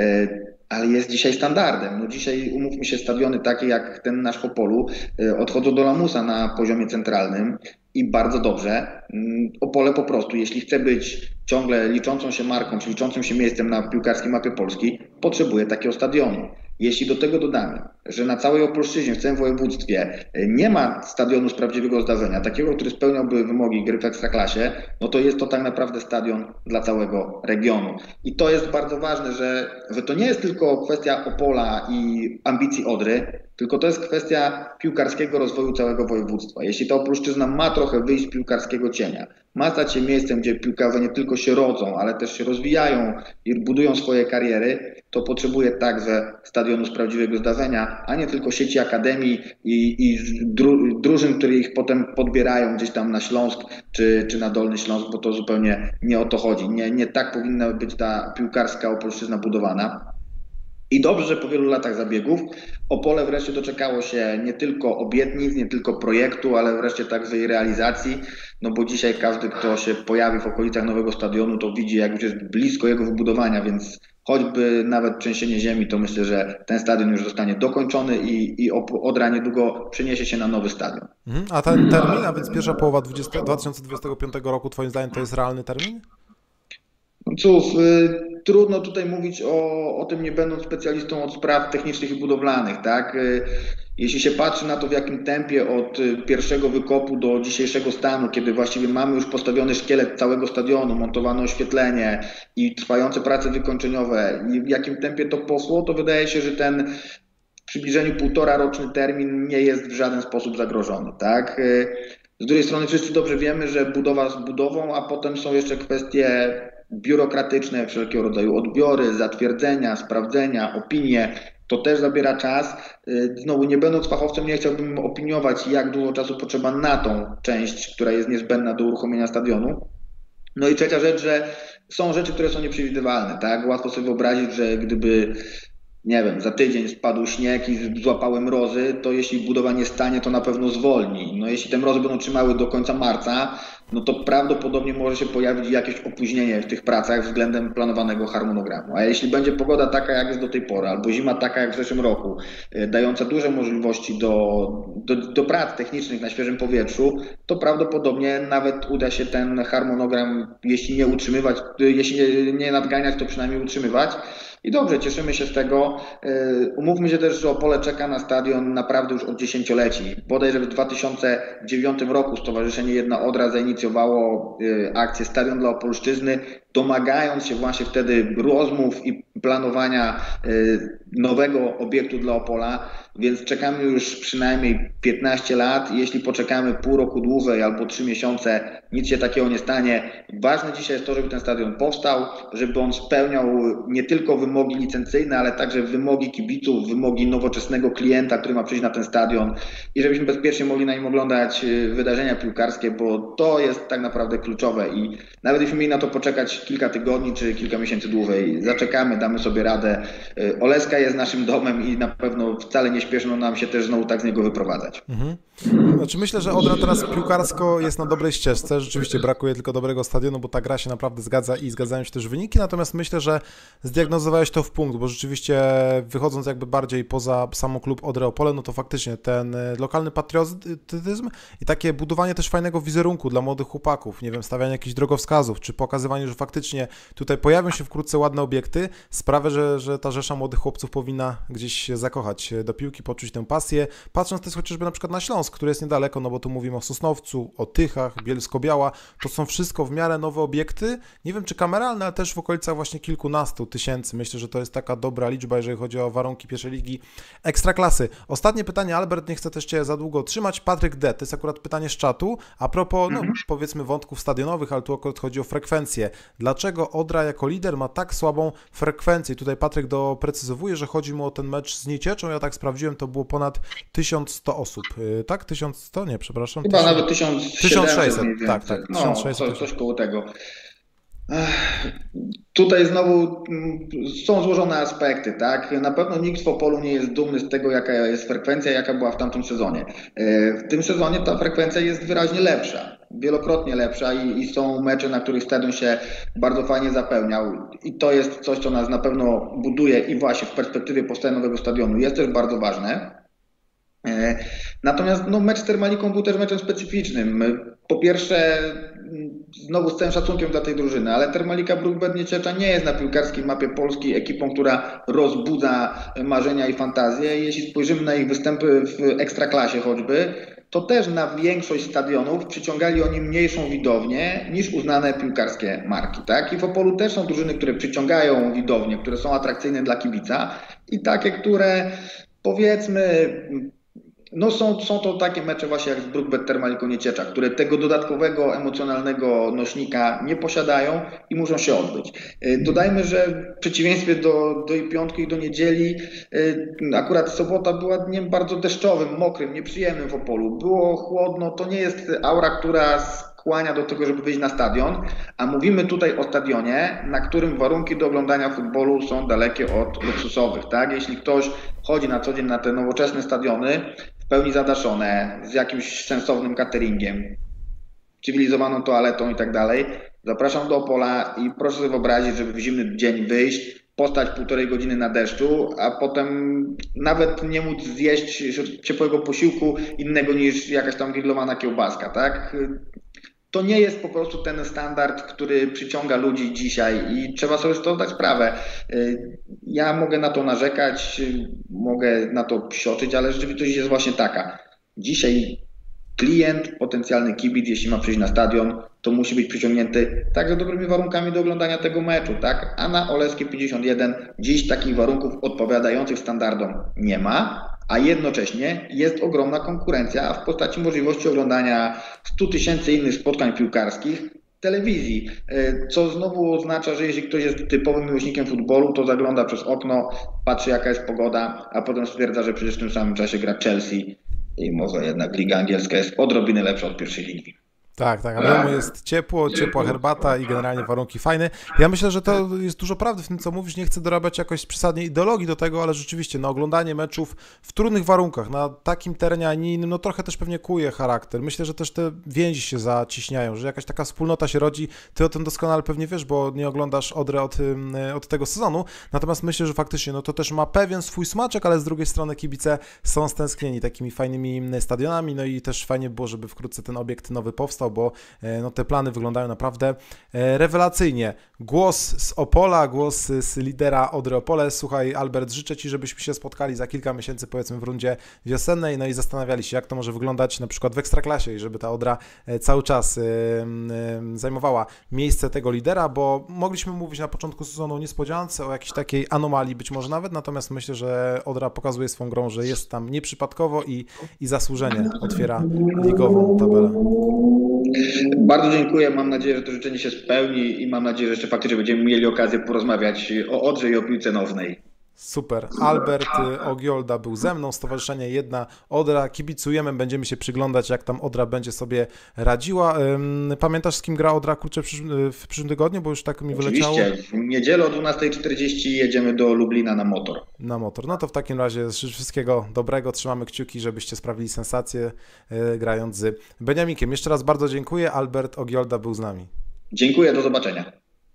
ale jest dzisiaj standardem. No dzisiaj, umówmy się, stadiony takie jak ten nasz w Opolu odchodzą do lamusa na poziomie centralnym i bardzo dobrze. Opole po prostu, jeśli chce być ciągle liczącą się marką, czy liczącym się miejscem na piłkarskiej mapie Polski, potrzebuje takiego stadionu. Jeśli do tego dodamy, że na całej Opolszczyźnie, w całym województwie nie ma stadionu z prawdziwego zdarzenia, takiego, który spełniałby wymogi gry w Ekstraklasie, no to jest to tak naprawdę stadion dla całego regionu. I to jest bardzo ważne, że, że to nie jest tylko kwestia Opola i ambicji Odry, tylko to jest kwestia piłkarskiego rozwoju całego województwa. Jeśli ta Opolszczyzna ma trochę wyjść z piłkarskiego cienia, ma stać się miejscem, gdzie piłkarze nie tylko się rodzą, ale też się rozwijają i budują swoje kariery, to potrzebuje także stadionu z prawdziwego zdarzenia, a nie tylko sieci akademii i, i dru, drużyn, które ich potem podbierają gdzieś tam na Śląsk czy, czy na Dolny Śląsk, bo to zupełnie nie o to chodzi. Nie, nie tak powinna być ta piłkarska Opolszczyzna budowana. I dobrze, że po wielu latach zabiegów Opole wreszcie doczekało się nie tylko obietnic, nie tylko projektu, ale wreszcie także i realizacji, no bo dzisiaj każdy, kto się pojawi w okolicach nowego stadionu, to widzi, jak już jest blisko jego wybudowania, więc choćby nawet trzęsienie ziemi, to myślę, że ten stadion już zostanie dokończony i, i Odra niedługo przeniesie się na nowy stadion. Mhm. A ten termin, a więc pierwsza połowa dwa tysiące dwudziestego piątego roku, twoim zdaniem to jest realny termin? Cóż, y, trudno tutaj mówić o, o tym, nie będąc specjalistą od spraw technicznych i budowlanych, tak? Y, jeśli się patrzy na to, w jakim tempie od y, pierwszego wykopu do dzisiejszego stanu, kiedy właściwie mamy już postawiony szkielet całego stadionu, montowane oświetlenie i trwające prace wykończeniowe, i w jakim tempie to poszło, to wydaje się, że ten w przybliżeniu półtora roczny termin nie jest w żaden sposób zagrożony, tak? Y, z drugiej strony wszyscy dobrze wiemy, że budowa z budową, a potem są jeszcze kwestie biurokratyczne, wszelkiego rodzaju odbiory, zatwierdzenia, sprawdzenia, opinie. To też zabiera czas. Znowu, nie będąc fachowcem, nie chciałbym opiniować, jak dużo czasu potrzeba na tą część, która jest niezbędna do uruchomienia stadionu. No i trzecia rzecz, że są rzeczy, które są nieprzewidywalne, tak? Łatwo sobie wyobrazić, że gdyby, nie wiem, za tydzień spadł śnieg i złapały mrozy, to jeśli budowa nie stanie, to na pewno zwolni. No jeśli te mrozy będą trzymały do końca marca, no to prawdopodobnie może się pojawić jakieś opóźnienie w tych pracach względem planowanego harmonogramu. A jeśli będzie pogoda taka, jak jest do tej pory, albo zima taka, jak w zeszłym roku, dająca duże możliwości do, do, do prac technicznych na świeżym powietrzu, to prawdopodobnie nawet uda się ten harmonogram, jeśli nie utrzymywać, jeśli nie, nie nadganiać, to przynajmniej utrzymywać. I dobrze, cieszymy się z tego. Umówmy się też, że Opole czeka na stadion naprawdę już od dziesięcioleci. Bodajże w dwa tysiące dziewiątym roku Stowarzyszenie Jedna Odra zainicjowało akcję Stadion dla Opolszczyzny, domagając się właśnie wtedy rozmów i planowania nowego obiektu dla Opola, więc czekamy już przynajmniej piętnaście lat. Jeśli poczekamy pół roku dłużej albo trzy miesiące, nic się takiego nie stanie. Ważne dzisiaj jest to, żeby ten stadion powstał, żeby on spełniał nie tylko wymogi licencyjne, ale także wymogi kibiców, wymogi nowoczesnego klienta, który ma przyjść na ten stadion i żebyśmy bezpiecznie mogli na nim oglądać wydarzenia piłkarskie, bo to jest tak naprawdę kluczowe i nawet jeśli mieli na to poczekać kilka tygodni czy kilka miesięcy dłużej, zaczekamy, damy sobie radę. Oleska jest naszym domem i na pewno wcale nie śpieszno nam się też znowu tak z niego wyprowadzać. Mhm. Znaczy myślę, że Odra teraz piłkarsko jest na dobrej ścieżce. Rzeczywiście brakuje tylko dobrego stadionu, bo ta gra się naprawdę zgadza i zgadzają się też wyniki. Natomiast myślę, że zdiagnozowałeś to w punkt, bo rzeczywiście wychodząc jakby bardziej poza sam klub Odry Opole, no to faktycznie ten lokalny patriotyzm i takie budowanie też fajnego wizerunku dla młodych chłopaków, nie wiem, stawianie jakichś drogowskazów, czy pokazywanie, że faktycznie tutaj pojawią się wkrótce ładne obiekty, sprawia, że, że ta rzesza młodych chłopców powinna gdzieś się zakochać do piłki, poczuć tę pasję. Patrząc też chociażby na przykład na Śląsk, który jest niedaleko, no bo tu mówimy o Sosnowcu, o Tychach, Bielsko-Biała, to są wszystko w miarę nowe obiekty, nie wiem czy kameralne, ale też w okolicach właśnie kilkunastu tysięcy. Myślę, że to jest taka dobra liczba, jeżeli chodzi o warunki pierwszej ligi Ekstraklasy. Ostatnie pytanie, Albert, nie chcę też Cię za długo trzymać. Patryk D., to jest akurat pytanie z czatu, a propos, no powiedzmy wątków stadionowych, ale tu akurat chodzi o frekwencję. Dlaczego Odra jako lider ma tak słabą frekwencję? Tutaj Patryk doprecyzowuje, że chodzi mu o ten mecz z Niecieczą, ja tak sprawdziłem, to było ponad tysiąc sto osób, tak? tysiąc sto? Nie, przepraszam. Chyba nawet tysiąc sześćset. Tak, tak, no, tysiąc sześćset. Coś, coś koło tego. Ech, tutaj znowu są złożone aspekty, tak? Na pewno nikt w Opolu nie jest dumny z tego, jaka jest frekwencja, jaka była w tamtym sezonie. W tym sezonie ta frekwencja jest wyraźnie lepsza. wielokrotnie lepsza i, i są mecze, na których stadion się bardzo fajnie zapełniał i to jest coś, co nas na pewno buduje i właśnie w perspektywie powstania nowego stadionu jest też bardzo ważne. Natomiast no, mecz z Termaliką był też meczem specyficznym. Po pierwsze, znowu z całym szacunkiem dla tej drużyny, ale Termalika Bruk-Bet Nieciecza nie jest na piłkarskiej mapie Polski ekipą, która rozbudza marzenia i fantazje. Jeśli spojrzymy na ich występy w Ekstraklasie choćby, to też na większość stadionów przyciągali oni mniejszą widownię niż uznane piłkarskie marki. Tak? I w Opolu też są drużyny, które przyciągają widownię, które są atrakcyjne dla kibica i takie, które powiedzmy... No są, są to takie mecze właśnie jak z Bruk-Bet Termaliką Nieciecza, które tego dodatkowego emocjonalnego nośnika nie posiadają i muszą się odbyć. Dodajmy, że w przeciwieństwie do, do i piątki i do niedzieli, akurat sobota była dniem bardzo deszczowym, mokrym, nieprzyjemnym w Opolu. Było chłodno, to nie jest aura, która skłania do tego, żeby wyjść na stadion, a mówimy tutaj o stadionie, na którym warunki do oglądania futbolu są dalekie od luksusowych. Tak? Jeśli ktoś chodzi na co dzień na te nowoczesne stadiony, w pełni zadaszone, z jakimś sensownym cateringiem, cywilizowaną toaletą i tak dalej, zapraszam do Opola i proszę sobie wyobrazić, żeby w zimny dzień wyjść, postać półtorej godziny na deszczu, a potem nawet nie móc zjeść ciepłego posiłku innego niż jakaś tam grillowana kiełbaska, tak? To nie jest po prostu ten standard, który przyciąga ludzi dzisiaj i trzeba sobie z tego zdać sprawę. Ja mogę na to narzekać, mogę na to psioczyć, ale rzeczywistość jest właśnie taka. Dzisiaj klient, potencjalny kibic, jeśli ma przyjść na stadion, to musi być przyciągnięty także dobrymi warunkami do oglądania tego meczu, tak? A na Oleskie pięćdziesiąt jeden dziś takich warunków odpowiadających standardom nie ma, a jednocześnie jest ogromna konkurencja w postaci możliwości oglądania stu tysięcy innych spotkań piłkarskich w telewizji, co znowu oznacza, że jeśli ktoś jest typowym miłośnikiem futbolu, to zagląda przez okno, patrzy jaka jest pogoda, a potem stwierdza, że przecież w tym samym czasie gra Chelsea i może jednak liga angielska jest odrobinę lepsza od pierwszej ligi. Tak, tak, a w domu jest ciepło, ciepła herbata i generalnie warunki fajne. Ja myślę, że to jest dużo prawdy w tym, co mówisz. Nie chcę dorabiać jakoś przesadnie ideologii do tego, ale rzeczywiście no, oglądanie meczów w trudnych warunkach, na takim terenie, a nie innym, no trochę też pewnie kuje charakter. Myślę, że też te więzi się zaciśniają, że jakaś taka wspólnota się rodzi. Ty o tym doskonale pewnie wiesz, bo nie oglądasz Odry od, od tego sezonu. Natomiast myślę, że faktycznie no, to też ma pewien swój smaczek, ale z drugiej strony kibice są stęsknieni takimi fajnymi stadionami. No i też fajnie było, żeby wkrótce ten obiekt nowy powstał, bo no, te plany wyglądają naprawdę rewelacyjnie. Głos z Opola, głos z lidera Odry Opole. Słuchaj, Albert, życzę Ci, żebyśmy się spotkali za kilka miesięcy, powiedzmy w rundzie wiosennej, no i zastanawiali się, jak to może wyglądać na przykład w Ekstraklasie i żeby ta Odra cały czas zajmowała miejsce tego lidera, bo mogliśmy mówić na początku sezonu o niespodziance, o jakiejś takiej anomalii być może nawet, natomiast myślę, że Odra pokazuje swoją grą, że jest tam nieprzypadkowo i, i zasłużenie otwiera ligową tabelę. Bardzo dziękuję, mam nadzieję, że to życzenie się spełni i mam nadzieję, że jeszcze faktycznie będziemy mieli okazję porozmawiać o Odrze i o piłce nożnej. Super. Albert Ogiolda był ze mną, Stowarzyszenie Jedna Odra. Kibicujemy, będziemy się przyglądać, jak tam Odra będzie sobie radziła. Pamiętasz, z kim gra Odra, kurczę, w przyszłym tygodniu, bo już tak mi wyleciało? Oczywiście. W niedzielę o dwunastej czterdzieści jedziemy do Lublina na motor. Na motor. No to w takim razie życzę wszystkiego dobrego. Trzymamy kciuki, żebyście sprawili sensację grając z Beniaminkiem. Jeszcze raz bardzo dziękuję. Albert Ogiolda był z nami. Dziękuję, do zobaczenia.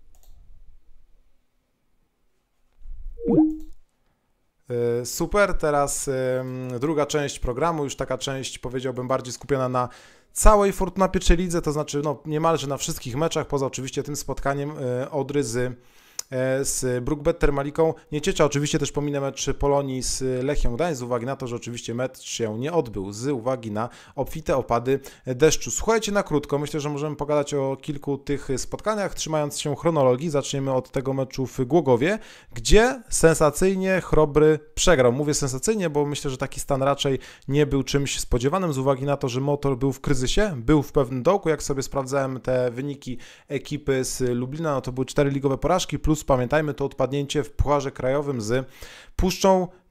Super, teraz druga część programu, już taka część, powiedziałbym, bardziej skupiona na całej Fortuna pierwszej lidze, to znaczy no, niemalże na wszystkich meczach, poza oczywiście tym spotkaniem Odry z z Bruk-Bet Termaliką Nieciecza. Oczywiście też pominę mecz Polonii z Lechią Gdańsk z uwagi na to, że oczywiście mecz się nie odbył z uwagi na obfite opady deszczu. Słuchajcie na krótko, myślę, że możemy pogadać o kilku tych spotkaniach, trzymając się chronologii. Zaczniemy od tego meczu w Głogowie, gdzie sensacyjnie Chrobry przegrał. Mówię sensacyjnie, bo myślę, że taki stan raczej nie był czymś spodziewanym z uwagi na to, że Motor był w kryzysie, był w pewnym dołku. Jak sobie sprawdzałem te wyniki ekipy z Lublina, no to były cztery ligowe porażki, plus pamiętajmy to odpadnięcie w Pucharze Krajowym z Puszczą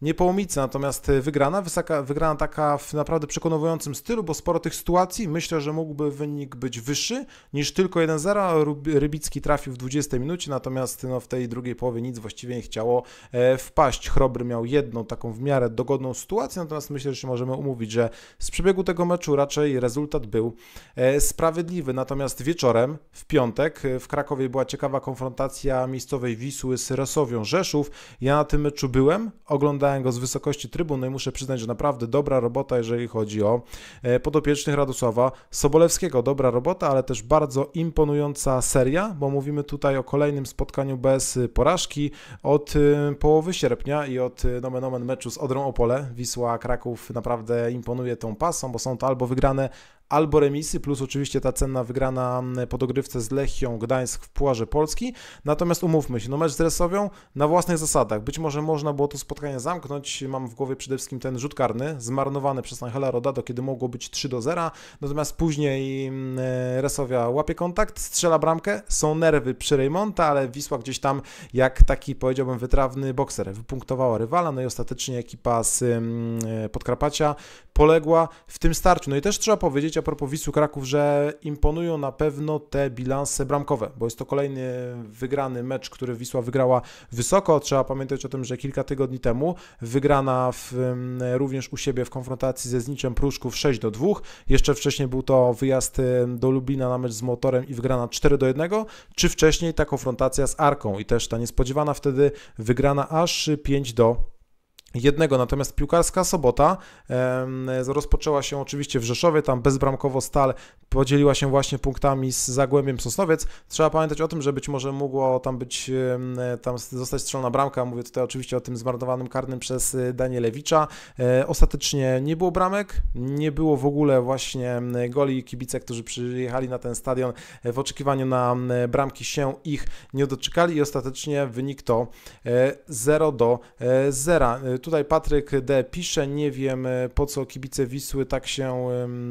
nie połomicy, natomiast wygrana, wysoka, wygrana taka w naprawdę przekonującym stylu, bo sporo tych sytuacji, myślę, że mógłby wynik być wyższy niż tylko jeden zero. Rybicki trafił w dwudziestej minucie, natomiast no, w tej drugiej połowie nic właściwie nie chciało e, wpaść. Chrobry miał jedną taką w miarę dogodną sytuację, natomiast myślę, że się możemy umówić, że z przebiegu tego meczu raczej rezultat był e, sprawiedliwy. Natomiast wieczorem, w piątek, w Krakowie była ciekawa konfrontacja miejscowej Wisły z Resowią Rzeszów. Ja na tym meczu byłem, oglądałem go z wysokości trybun, no i muszę przyznać, że naprawdę dobra robota, jeżeli chodzi o e, podopiecznych Radosława Sobolewskiego. Dobra robota, ale też bardzo imponująca seria, bo mówimy tutaj o kolejnym spotkaniu bez porażki od e, połowy sierpnia i od e, nomen omen meczu z Odrą Opole. Wisła Kraków naprawdę imponuje tą pasą, bo są to albo wygrane, albo remisy, plus oczywiście ta cenna wygrana po dogrywce z Lechią Gdańsk w Pucharze Polski. Natomiast umówmy się, no mecz z Resowią na własnych zasadach. Być może można było to spotkanie zamknąć. Mam w głowie przede wszystkim ten rzut karny, zmarnowany przez Angela Rodado, kiedy mogło być trzy do zera. Natomiast później Resowia łapie kontakt, strzela bramkę, są nerwy przy Rejmonta, ale Wisła gdzieś tam jak taki, powiedziałbym, wytrawny bokser wypunktowała rywala, no i ostatecznie ekipa z Podkarpacia poległa w tym starciu. No i też trzeba powiedzieć a propos Wisły Kraków, że imponują na pewno te bilanse bramkowe, bo jest to kolejny wygrany mecz, który Wisła wygrała wysoko. Trzeba pamiętać o tym, że kilka tygodni temu wygrana w, również u siebie w konfrontacji ze Zniczem Pruszków sześć do dwóch. Jeszcze wcześniej był to wyjazd do Lublina na mecz z Motorem i wygrana cztery do jednego, czy wcześniej ta konfrontacja z Arką i też ta niespodziewana wtedy wygrana aż pięć do jednego, natomiast piłkarska sobota e, rozpoczęła się oczywiście w Rzeszowie, tam bezbramkowo Stal podzieliła się właśnie punktami z Zagłębiem Sosnowiec. Trzeba pamiętać o tym, że być może mogło tam być, e, tam zostać strzelona bramka, mówię tutaj oczywiście o tym zmarnowanym karnym przez Danielewicza. E, ostatecznie nie było bramek, nie było w ogóle właśnie goli. Kibice, którzy przyjechali na ten stadion w oczekiwaniu na bramki, się ich nie doczekali i ostatecznie wynik to e, zero do zera. Tutaj Patryk D. pisze, nie wiem po co kibice Wisły tak się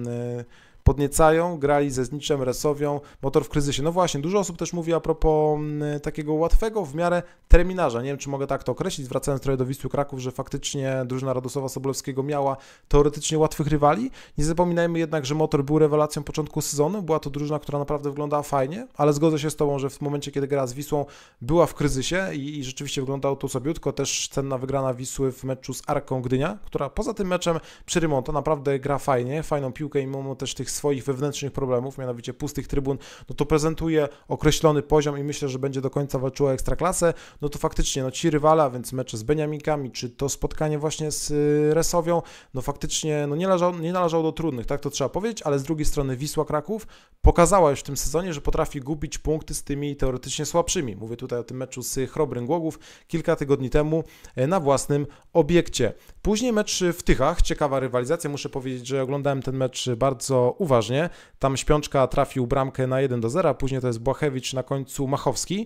podniecają, grali ze Zniczem, Resowią, Motor w kryzysie. No właśnie, dużo osób też mówi a propos takiego łatwego w miarę terminarza. Nie wiem, czy mogę tak to określić, zwracając trochę do Wisły Kraków, że faktycznie drużyna Radosława Sobolewskiego miała teoretycznie łatwych rywali. Nie zapominajmy jednak, że Motor był rewelacją początku sezonu, była to drużyna, która naprawdę wyglądała fajnie, ale zgodzę się z Tobą, że w momencie, kiedy grała z Wisłą, była w kryzysie i, i rzeczywiście wyglądało to sobiutko. Też cenna wygrana Wisły w meczu z Arką Gdynia, która poza tym meczem przy Rymonta naprawdę gra fajnie, fajną piłkę i mimo też tych swoich wewnętrznych problemów, mianowicie pustych trybun, no to prezentuje określony poziom i myślę, że będzie do końca walczyła o Ekstraklasę. No to faktycznie, no ci rywale, a więc mecze z Beniaminkami, czy to spotkanie właśnie z Resowią, no faktycznie no nie, należało, nie należało do trudnych, tak to trzeba powiedzieć, ale z drugiej strony Wisła Kraków pokazała już w tym sezonie, że potrafi gubić punkty z tymi teoretycznie słabszymi. Mówię tutaj o tym meczu z Chrobrym Głogów kilka tygodni temu na własnym obiekcie. Później mecz w Tychach, ciekawa rywalizacja, muszę powiedzieć, że oglądałem ten mecz bardzo uważnie. Tam Śpiączka trafił bramkę na jeden do zera, później to jest Błachewicz, na końcu Machowski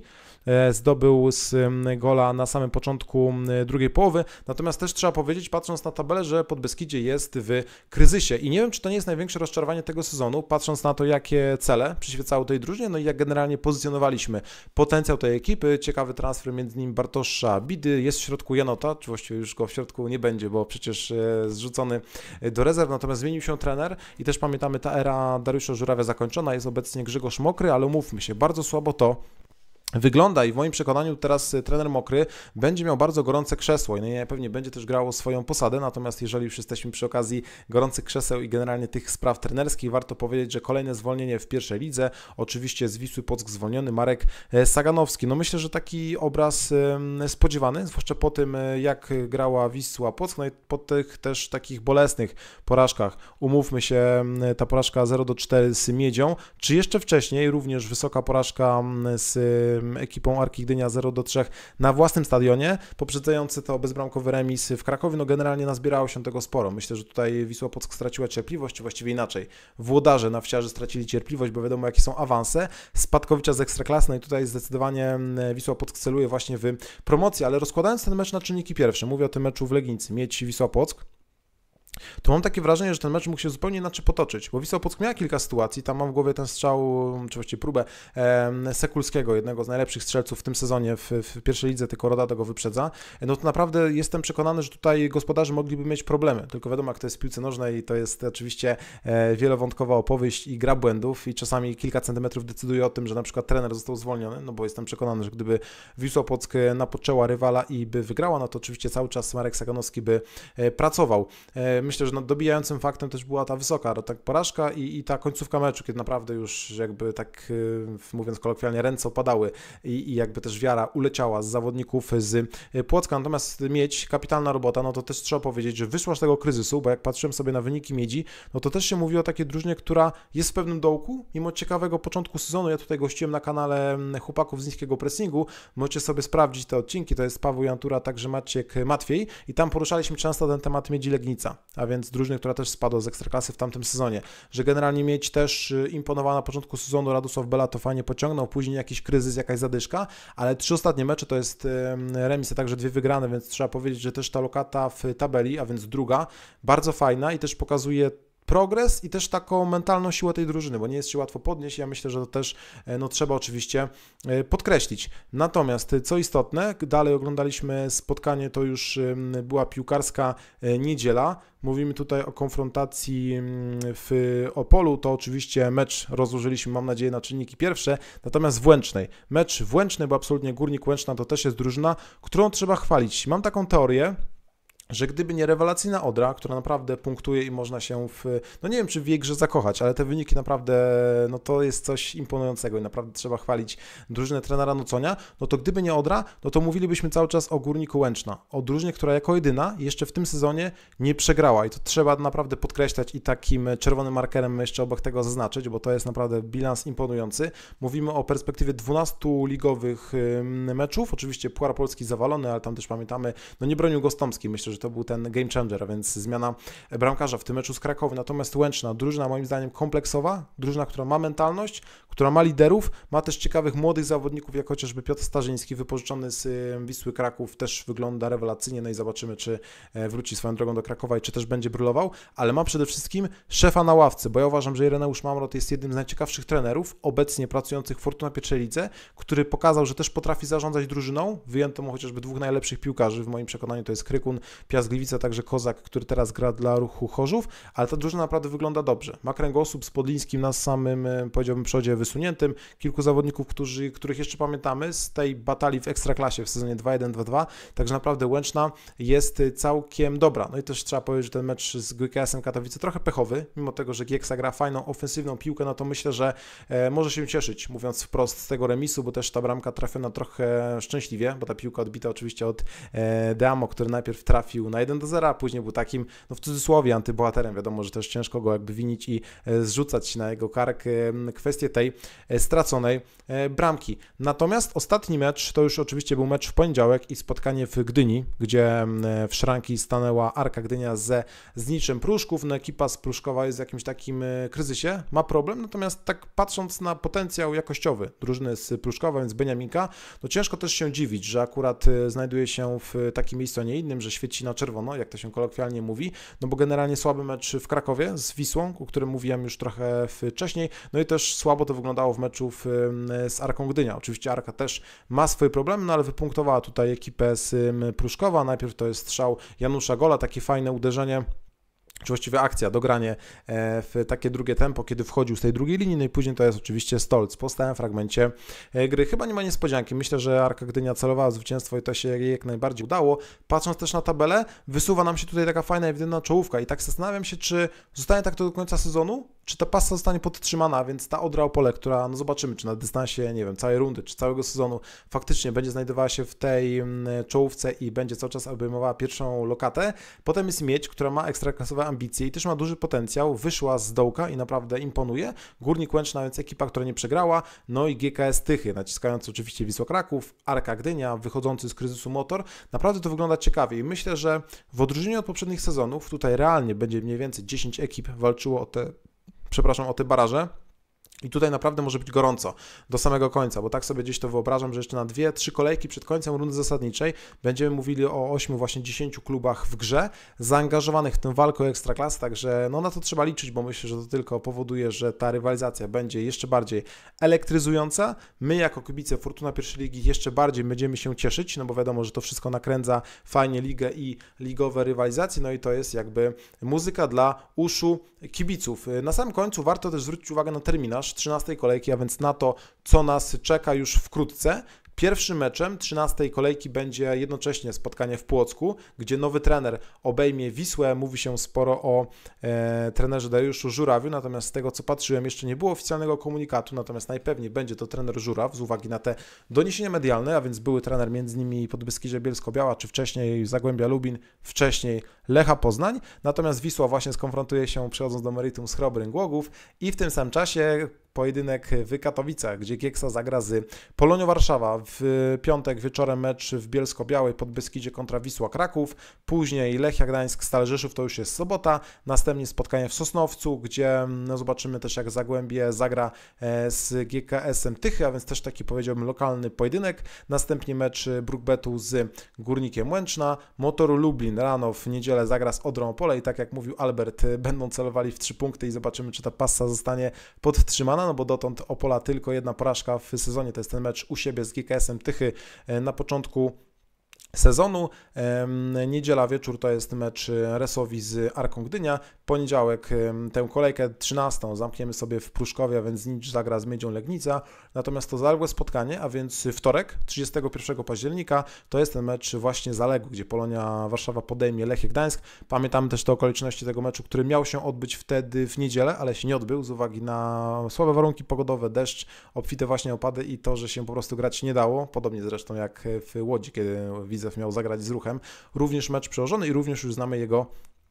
zdobył z gola na samym początku drugiej połowy. Natomiast też trzeba powiedzieć, patrząc na tabelę, że Podbeskidzie jest w kryzysie i nie wiem, czy to nie jest największe rozczarowanie tego sezonu, patrząc na to, jakie cele przyświecały tej drużynie, no i jak generalnie pozycjonowaliśmy potencjał tej ekipy. Ciekawy transfer między nim Bartosza Bidy, jest w środku Janota, czy właściwie już go w środku nie będzie, bo przecież zrzucony do rezerw, natomiast zmienił się trener i też pamiętamy, ta era Dariusza Żurawia zakończona, jest obecnie Grzegorz Mokry, ale umówmy się, bardzo słabo to wygląda i w moim przekonaniu teraz trener Mokry będzie miał bardzo gorące krzesło i pewnie będzie też grało swoją posadę, natomiast jeżeli już jesteśmy przy okazji gorących krzeseł i generalnie tych spraw trenerskich, warto powiedzieć, że kolejne zwolnienie w pierwszej lidze, oczywiście z Wisły Płock zwolniony Marek Saganowski. No myślę, że taki obraz spodziewany, zwłaszcza po tym, jak grała Wisła Płock, no i po tych też takich bolesnych porażkach. Umówmy się, ta porażka zero do czterech z Miedzią, czy jeszcze wcześniej również wysoka porażka z ekipą Arki Gdynia zero do trzech na własnym stadionie, poprzedzający to bezbramkowy remis w Krakowie. No generalnie nazbierało się tego sporo. Myślę, że tutaj Wisła Płock straciła cierpliwość, czy właściwie inaczej. Włodarze, nawciarze stracili cierpliwość, bo wiadomo, jakie są awanse. Spadkowicza z Ekstraklasy, no i tutaj zdecydowanie Wisła Płock celuje właśnie w promocję, ale rozkładając ten mecz na czynniki pierwsze, mówię o tym meczu w Legnicy, Miedź Wisła Płock. to mam takie wrażenie, że ten mecz mógł się zupełnie inaczej potoczyć, bo Wisła Płock miała kilka sytuacji, tam mam w głowie ten strzał, czy właściwie próbę e, Sekulskiego, jednego z najlepszych strzelców w tym sezonie w, w pierwszej lidze, tylko Roda go wyprzedza. No to naprawdę jestem przekonany, że tutaj gospodarze mogliby mieć problemy, tylko wiadomo, jak to jest w piłce nożnej, to jest oczywiście e, wielowątkowa opowieść i gra błędów i czasami kilka centymetrów decyduje o tym, że na przykład trener został zwolniony, no bo jestem przekonany, że gdyby Wisła Płock napoczęła rywala i by wygrała, no to oczywiście cały czas Marek Saganowski by e, pracował. E, myślę, że no, dobijającym faktem też była ta wysoka tak porażka i, i ta końcówka meczu, kiedy naprawdę już jakby tak mówiąc kolokwialnie ręce opadały i, i jakby też wiara uleciała z zawodników z Płocka. Natomiast Miedź, kapitalna robota, no to też trzeba powiedzieć, że wyszła z tego kryzysu, bo jak patrzyłem sobie na wyniki Miedzi, no to też się mówi o takiej drużynie, która jest w pewnym dołku, mimo ciekawego początku sezonu. Ja tutaj gościłem na kanale chłopaków z niskiego pressingu, możecie sobie sprawdzić te odcinki, to jest Paweł Jantura, także Maciek Matwiej i tam poruszaliśmy często ten temat Miedzi Legnica, a więc drużyny, która też spadła z Ekstraklasy w tamtym sezonie, że generalnie Miedź też imponowała na początku sezonu, Radosław Bela to fajnie pociągnął, później jakiś kryzys, jakaś zadyszka, ale trzy ostatnie mecze to jest remis, a także dwie wygrane, więc trzeba powiedzieć, że też ta lokata w tabeli, a więc druga, bardzo fajna i też pokazuje progres i też taką mentalną siłę tej drużyny, bo nie jest się łatwo podnieść. Ja myślę, że to też no, trzeba oczywiście podkreślić. Natomiast co istotne, dalej oglądaliśmy spotkanie, to już była piłkarska niedziela. Mówimy tutaj o konfrontacji w Opolu, to oczywiście mecz rozłożyliśmy, mam nadzieję, na czynniki pierwsze, natomiast w Łęcznej. Mecz w Łęcznej, bo absolutnie Górnik Łęczna to też jest drużyna, którą trzeba chwalić. Mam taką teorię, że gdyby nie rewelacyjna Odra, która naprawdę punktuje i można się w, no nie wiem, czy w jej grze zakochać, ale te wyniki naprawdę, no to jest coś imponującego i naprawdę trzeba chwalić drużynę trenera Nuconia, no to gdyby nie Odra, no to mówilibyśmy cały czas o Górniku Łęczna, o drużynie, która jako jedyna jeszcze w tym sezonie nie przegrała i to trzeba naprawdę podkreślać i takim czerwonym markerem jeszcze obok tego zaznaczyć, bo to jest naprawdę bilans imponujący. Mówimy o perspektywie dwunastu ligowych meczów, oczywiście Puchar Polski zawalony, ale tam też pamiętamy, no nie bronił Gostomski, myślę, że to był ten game changer, a więc zmiana bramkarza w tym meczu z Krakowy. Natomiast Łęczna, drużyna moim zdaniem kompleksowa, drużyna, która ma mentalność, która ma liderów, ma też ciekawych młodych zawodników, jak chociażby Piotr Starzyński, wypożyczony z Wisły Kraków, też wygląda rewelacyjnie, no i zobaczymy, czy wróci swoją drogą do Krakowa i czy też będzie brylował, ale ma przede wszystkim szefa na ławce, bo ja uważam, że Ireneusz Mamrot jest jednym z najciekawszych trenerów obecnie pracujących w Fortuna pierwszej lidze, który pokazał, że też potrafi zarządzać drużyną, wyjęto mu chociażby dwóch najlepszych piłkarzy, w moim przekonaniu to jest Krykun, Piast Gliwice, także Kozak, który teraz gra dla Ruchu Chorzów, ale ta drużyna naprawdę wygląda dobrze. Ma kręgosłup z Podlińskim na samym, powiedziałbym, przodzie wysuniętym, kilku zawodników, którzy, których jeszcze pamiętamy z tej batalii w Ekstraklasie w sezonie dwa jeden dwa dwa, także naprawdę Łęczna jest całkiem dobra. No i też trzeba powiedzieć, że ten mecz z G K S-em Katowice trochę pechowy, mimo tego, że Gieksa gra fajną, ofensywną piłkę, no to myślę, że e, może się cieszyć, mówiąc wprost, z tego remisu, bo też ta bramka trafiona trochę szczęśliwie, bo ta piłka odbita oczywiście od e, Deamo, który najpierw trafił na jeden do zera, a później był takim, no w cudzysłowie, antybohaterem. Wiadomo, że też ciężko go jakby winić i e, zrzucać na jego kark e, kwestię tej e, straconej e, bramki. Natomiast ostatni mecz, to już oczywiście był mecz w poniedziałek i spotkanie w Gdyni, gdzie e, w szranki stanęła Arka Gdynia ze Zniczem Pruszków. No ekipa z Pruszkowa jest w jakimś takim e, kryzysie, ma problem, natomiast tak patrząc na potencjał jakościowy drużyny z Pruszkowa, więc Beniaminka, no ciężko też się dziwić, że akurat e, znajduje się w takim miejscu, a nie innym, że świeci na czerwono, jak to się kolokwialnie mówi, no bo generalnie słaby mecz w Krakowie z Wisłą, o którym mówiłem już trochę wcześniej, no i też słabo to wyglądało w meczu w, z Arką Gdynia. Oczywiście Arka też ma swoje problemy, no ale wypunktowała tutaj ekipę z Pruszkowa. Najpierw to jest strzał Janusza Gola, takie fajne uderzenie, czy właściwie akcja, dogranie w takie drugie tempo, kiedy wchodził z tej drugiej linii, no i później to jest oczywiście Stolc po stałym fragmencie gry. Chyba nie ma niespodzianki, myślę, że Arka Gdynia celowała w zwycięstwo i to się jej jak najbardziej udało. Patrząc też na tabelę, wysuwa nam się tutaj taka fajna, ewidentna czołówka i tak zastanawiam się, czy zostanie tak to do końca sezonu, czy ta pasa zostanie podtrzymana, więc ta Odra Opole, która, no zobaczymy, czy na dystansie, nie wiem, całej rundy, czy całego sezonu faktycznie będzie znajdowała się w tej czołówce i będzie cały czas obejmowała pierwszą lokatę. Potem jest Miedź, która ma ekstraklasowe ambicje i też ma duży potencjał, wyszła z dołka i naprawdę imponuje. Górnik Łęczna, więc ekipa, która nie przegrała, no i G K S Tychy, naciskający oczywiście Wisła Kraków, Arka Gdynia, wychodzący z kryzysu Motor. Naprawdę to wygląda ciekawie i myślę, że w odróżnieniu od poprzednich sezonów, tutaj realnie będzie mniej więcej dziesięć ekip walczyło o te, przepraszam, o te baraże. I tutaj naprawdę może być gorąco do samego końca, bo tak sobie gdzieś to wyobrażam, że jeszcze na dwie, trzy kolejki przed końcem rundy zasadniczej będziemy mówili o ośmiu, właśnie dziesięciu klubach w grze, zaangażowanych w tę walkę o Ekstraklasę, także no na to trzeba liczyć, bo myślę, że to tylko powoduje, że ta rywalizacja będzie jeszcze bardziej elektryzująca. My jako kibice Fortuna Pierwszej Ligi jeszcze bardziej będziemy się cieszyć, no bo wiadomo, że to wszystko nakręca fajnie ligę i ligowe rywalizacje, no i to jest jakby muzyka dla uszu kibiców. Na samym końcu warto też zwrócić uwagę na terminarz trzynastej kolejki, a więc na to, co nas czeka już wkrótce. Pierwszym meczem trzynastej kolejki będzie jednocześnie spotkanie w Płocku, gdzie nowy trener obejmie Wisłę. Mówi się sporo o e, trenerze Dariuszu Żurawiu, natomiast z tego, co patrzyłem, jeszcze nie było oficjalnego komunikatu, natomiast najpewniej będzie to trener Żuraw z uwagi na te doniesienia medialne, a więc były trener między innymi Podbeskidzia Bielsko-Biała, czy wcześniej Zagłębia Lubin, wcześniej Lecha Poznań, natomiast Wisła właśnie skonfrontuje się, przechodząc do meritum, z Chrobrym Głogów i w tym samym czasie pojedynek w Katowicach, gdzie Gieksa zagra z Polonią Warszawa. W piątek wieczorem mecz w Bielsko-Białej, Podbeskidzie kontra Wisła Kraków. Później Lechia Gdańsk, Stal Rzeszów, to już jest sobota. Następnie spotkanie w Sosnowcu, gdzie no, zobaczymy też, jak Zagłębie zagra z G K S-em Tychy, a więc też taki, powiedziałbym, lokalny pojedynek. Następnie mecz Brookbetu z Górnikiem Łęczna. Motoru Lublin rano w niedzielę zagra z Odrą Opole i tak jak mówił Albert, będą celowali w trzy punkty i zobaczymy, czy ta passa zostanie podtrzymana. No bo dotąd Opola tylko jedna porażka w sezonie, to jest ten mecz u siebie z G K S-em Tychy na początku sezonu. Niedziela wieczór to jest mecz Resowi z Arką Gdynia. Poniedziałek tę kolejkę trzynastą zamkniemy sobie w Pruszkowie, a więc Nicz zagra z Miedzią Legnica. Natomiast to zaległe spotkanie, a więc wtorek, trzydziestego pierwszego października, to jest ten mecz właśnie zaległy, gdzie Polonia Warszawa podejmie Lechię Gdańsk. Pamiętamy też te okoliczności tego meczu, który miał się odbyć wtedy w niedzielę, ale się nie odbył z uwagi na słabe warunki pogodowe, deszcz, obfite właśnie opady i to, że się po prostu grać nie dało. Podobnie zresztą jak w Łodzi, kiedy Widzew miał zagrać z Ruchem. Również mecz przełożony i również już znamy jego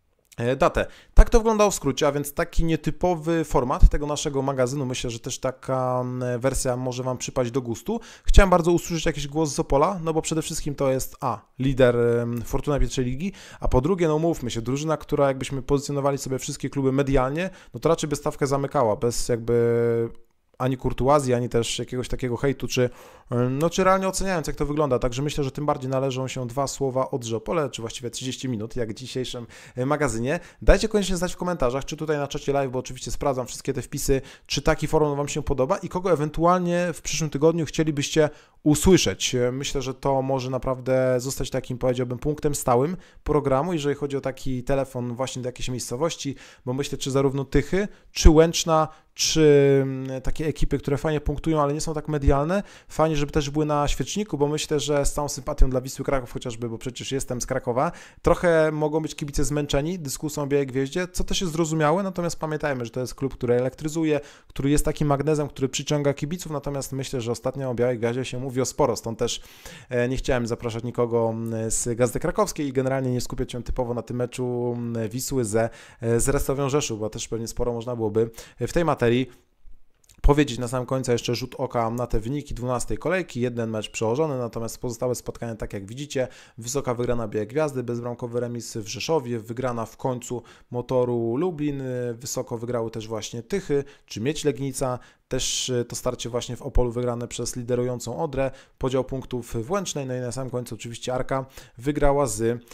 datę. Tak to wyglądało w skrócie, a więc taki nietypowy format tego naszego magazynu. Myślę, że też taka wersja może Wam przypaść do gustu. Chciałem bardzo usłyszeć jakiś głos z Opola, no bo przede wszystkim to jest a. lider Fortuna Pierwszej Ligi, a po drugie, no mówmy się, drużyna, która jakbyśmy pozycjonowali sobie wszystkie kluby medialnie, no to raczej by stawkę zamykała, bez jakby ani kurtuazji, ani też jakiegoś takiego hejtu, czy, no, czy realnie oceniając, jak to wygląda. Także myślę, że tym bardziej należą się dwa słowa od Opole, czy właściwie trzydzieści minut, jak w dzisiejszym magazynie. Dajcie koniecznie znać w komentarzach, czy tutaj na czacie live, bo oczywiście sprawdzam wszystkie te wpisy, czy taki forum Wam się podoba i kogo ewentualnie w przyszłym tygodniu chcielibyście usłyszeć. Myślę, że to może naprawdę zostać takim, powiedziałbym, punktem stałym programu, jeżeli chodzi o taki telefon właśnie do jakiejś miejscowości, bo myślę, czy zarówno Tychy, czy Łęczna, czy takie ekipy, które fajnie punktują, ale nie są tak medialne, fajnie, żeby też były na świeczniku, bo myślę, że z całą sympatią dla Wisły Kraków chociażby, bo przecież jestem z Krakowa, trochę mogą być kibice zmęczeni dyskusją o Białej Gwieździe, co też jest zrozumiałe, natomiast pamiętajmy, że to jest klub, który elektryzuje, który jest takim magnesem, który przyciąga kibiców, natomiast myślę, że ostatnio o Białej Gwieździe się mówi o sporo, stąd też nie chciałem zapraszać nikogo z Gazety Krakowskiej i generalnie nie skupiać się typowo na tym meczu Wisły ze, z Resowią Rzeszów, bo też pewnie sporo można byłoby w tej materii powiedzieć. Na samym końcu jeszcze rzut oka na te wyniki dwunastej kolejki, jeden mecz przełożony, natomiast pozostałe spotkania, tak jak widzicie, wysoka wygrana Białej Gwiazdy, bezbramkowy remis w Rzeszowie, wygrana w końcu Motoru Lublin, wysoko wygrały też właśnie Tychy, czy Miedź Legnica, też to starcie właśnie w Opolu wygrane przez liderującą Odrę, podział punktów w Łęcznej, no i na samym końcu oczywiście Arka wygrała z, yy,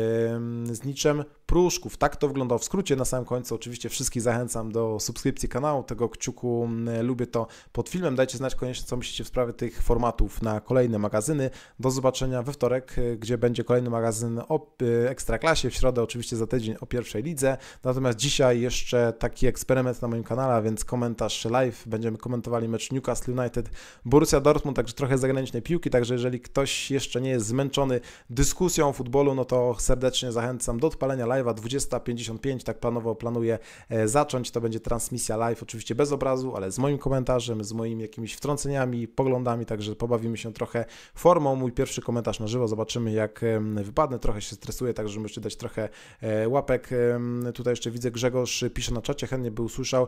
z Niczem Pruszków. Tak to wyglądało w skrócie. Na samym końcu oczywiście wszystkich zachęcam do subskrypcji kanału, tego kciuku lubię to pod filmem. Dajcie znać koniecznie, co myślicie w sprawie tych formatów na kolejne magazyny. Do zobaczenia we wtorek, gdzie będzie kolejny magazyn o Ekstraklasie, w środę oczywiście za tydzień o pierwszej lidze. Natomiast dzisiaj jeszcze taki eksperyment na moim kanale, a więc komentarz live. Będziemy komentowali mecz Newcastle United, Borussia Dortmund, także trochę zagranicznej piłki, także jeżeli ktoś jeszcze nie jest zmęczony dyskusją o futbolu, no to serdecznie zachęcam do odpalenia live'a dwudziesta pięćdziesiąt pięć, tak planowo planuję zacząć. To będzie transmisja live, oczywiście bez obrazu, ale z moim komentarzem, z moimi jakimiś wtrąceniami, poglądami, także pobawimy się trochę formą. Mój pierwszy komentarz na żywo, zobaczymy jak wypadnę, trochę się stresuję, także możecie dać trochę łapek. Tutaj jeszcze widzę, Grzegorz pisze na czacie, chętnie by usłyszał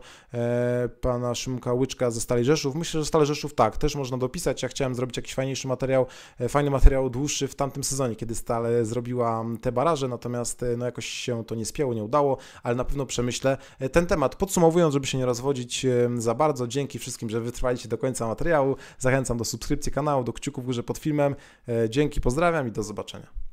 pana Szymka Łyczka ze Stali Rzeszów. Myślę, że Stale Rzeszów tak, też można dopisać. Ja chciałem zrobić jakiś fajniejszy materiał, fajny materiał dłuższy w tamtym sezonie, kiedy Stale zrobiła te baraże, natomiast no jakoś się to nie spięło, nie udało, ale na pewno przemyślę ten temat. Podsumowując, żeby się nie rozwodzić za bardzo, dzięki wszystkim, że wytrwaliście do końca materiału. Zachęcam do subskrypcji kanału, do kciuków w górze pod filmem. Dzięki, pozdrawiam i do zobaczenia.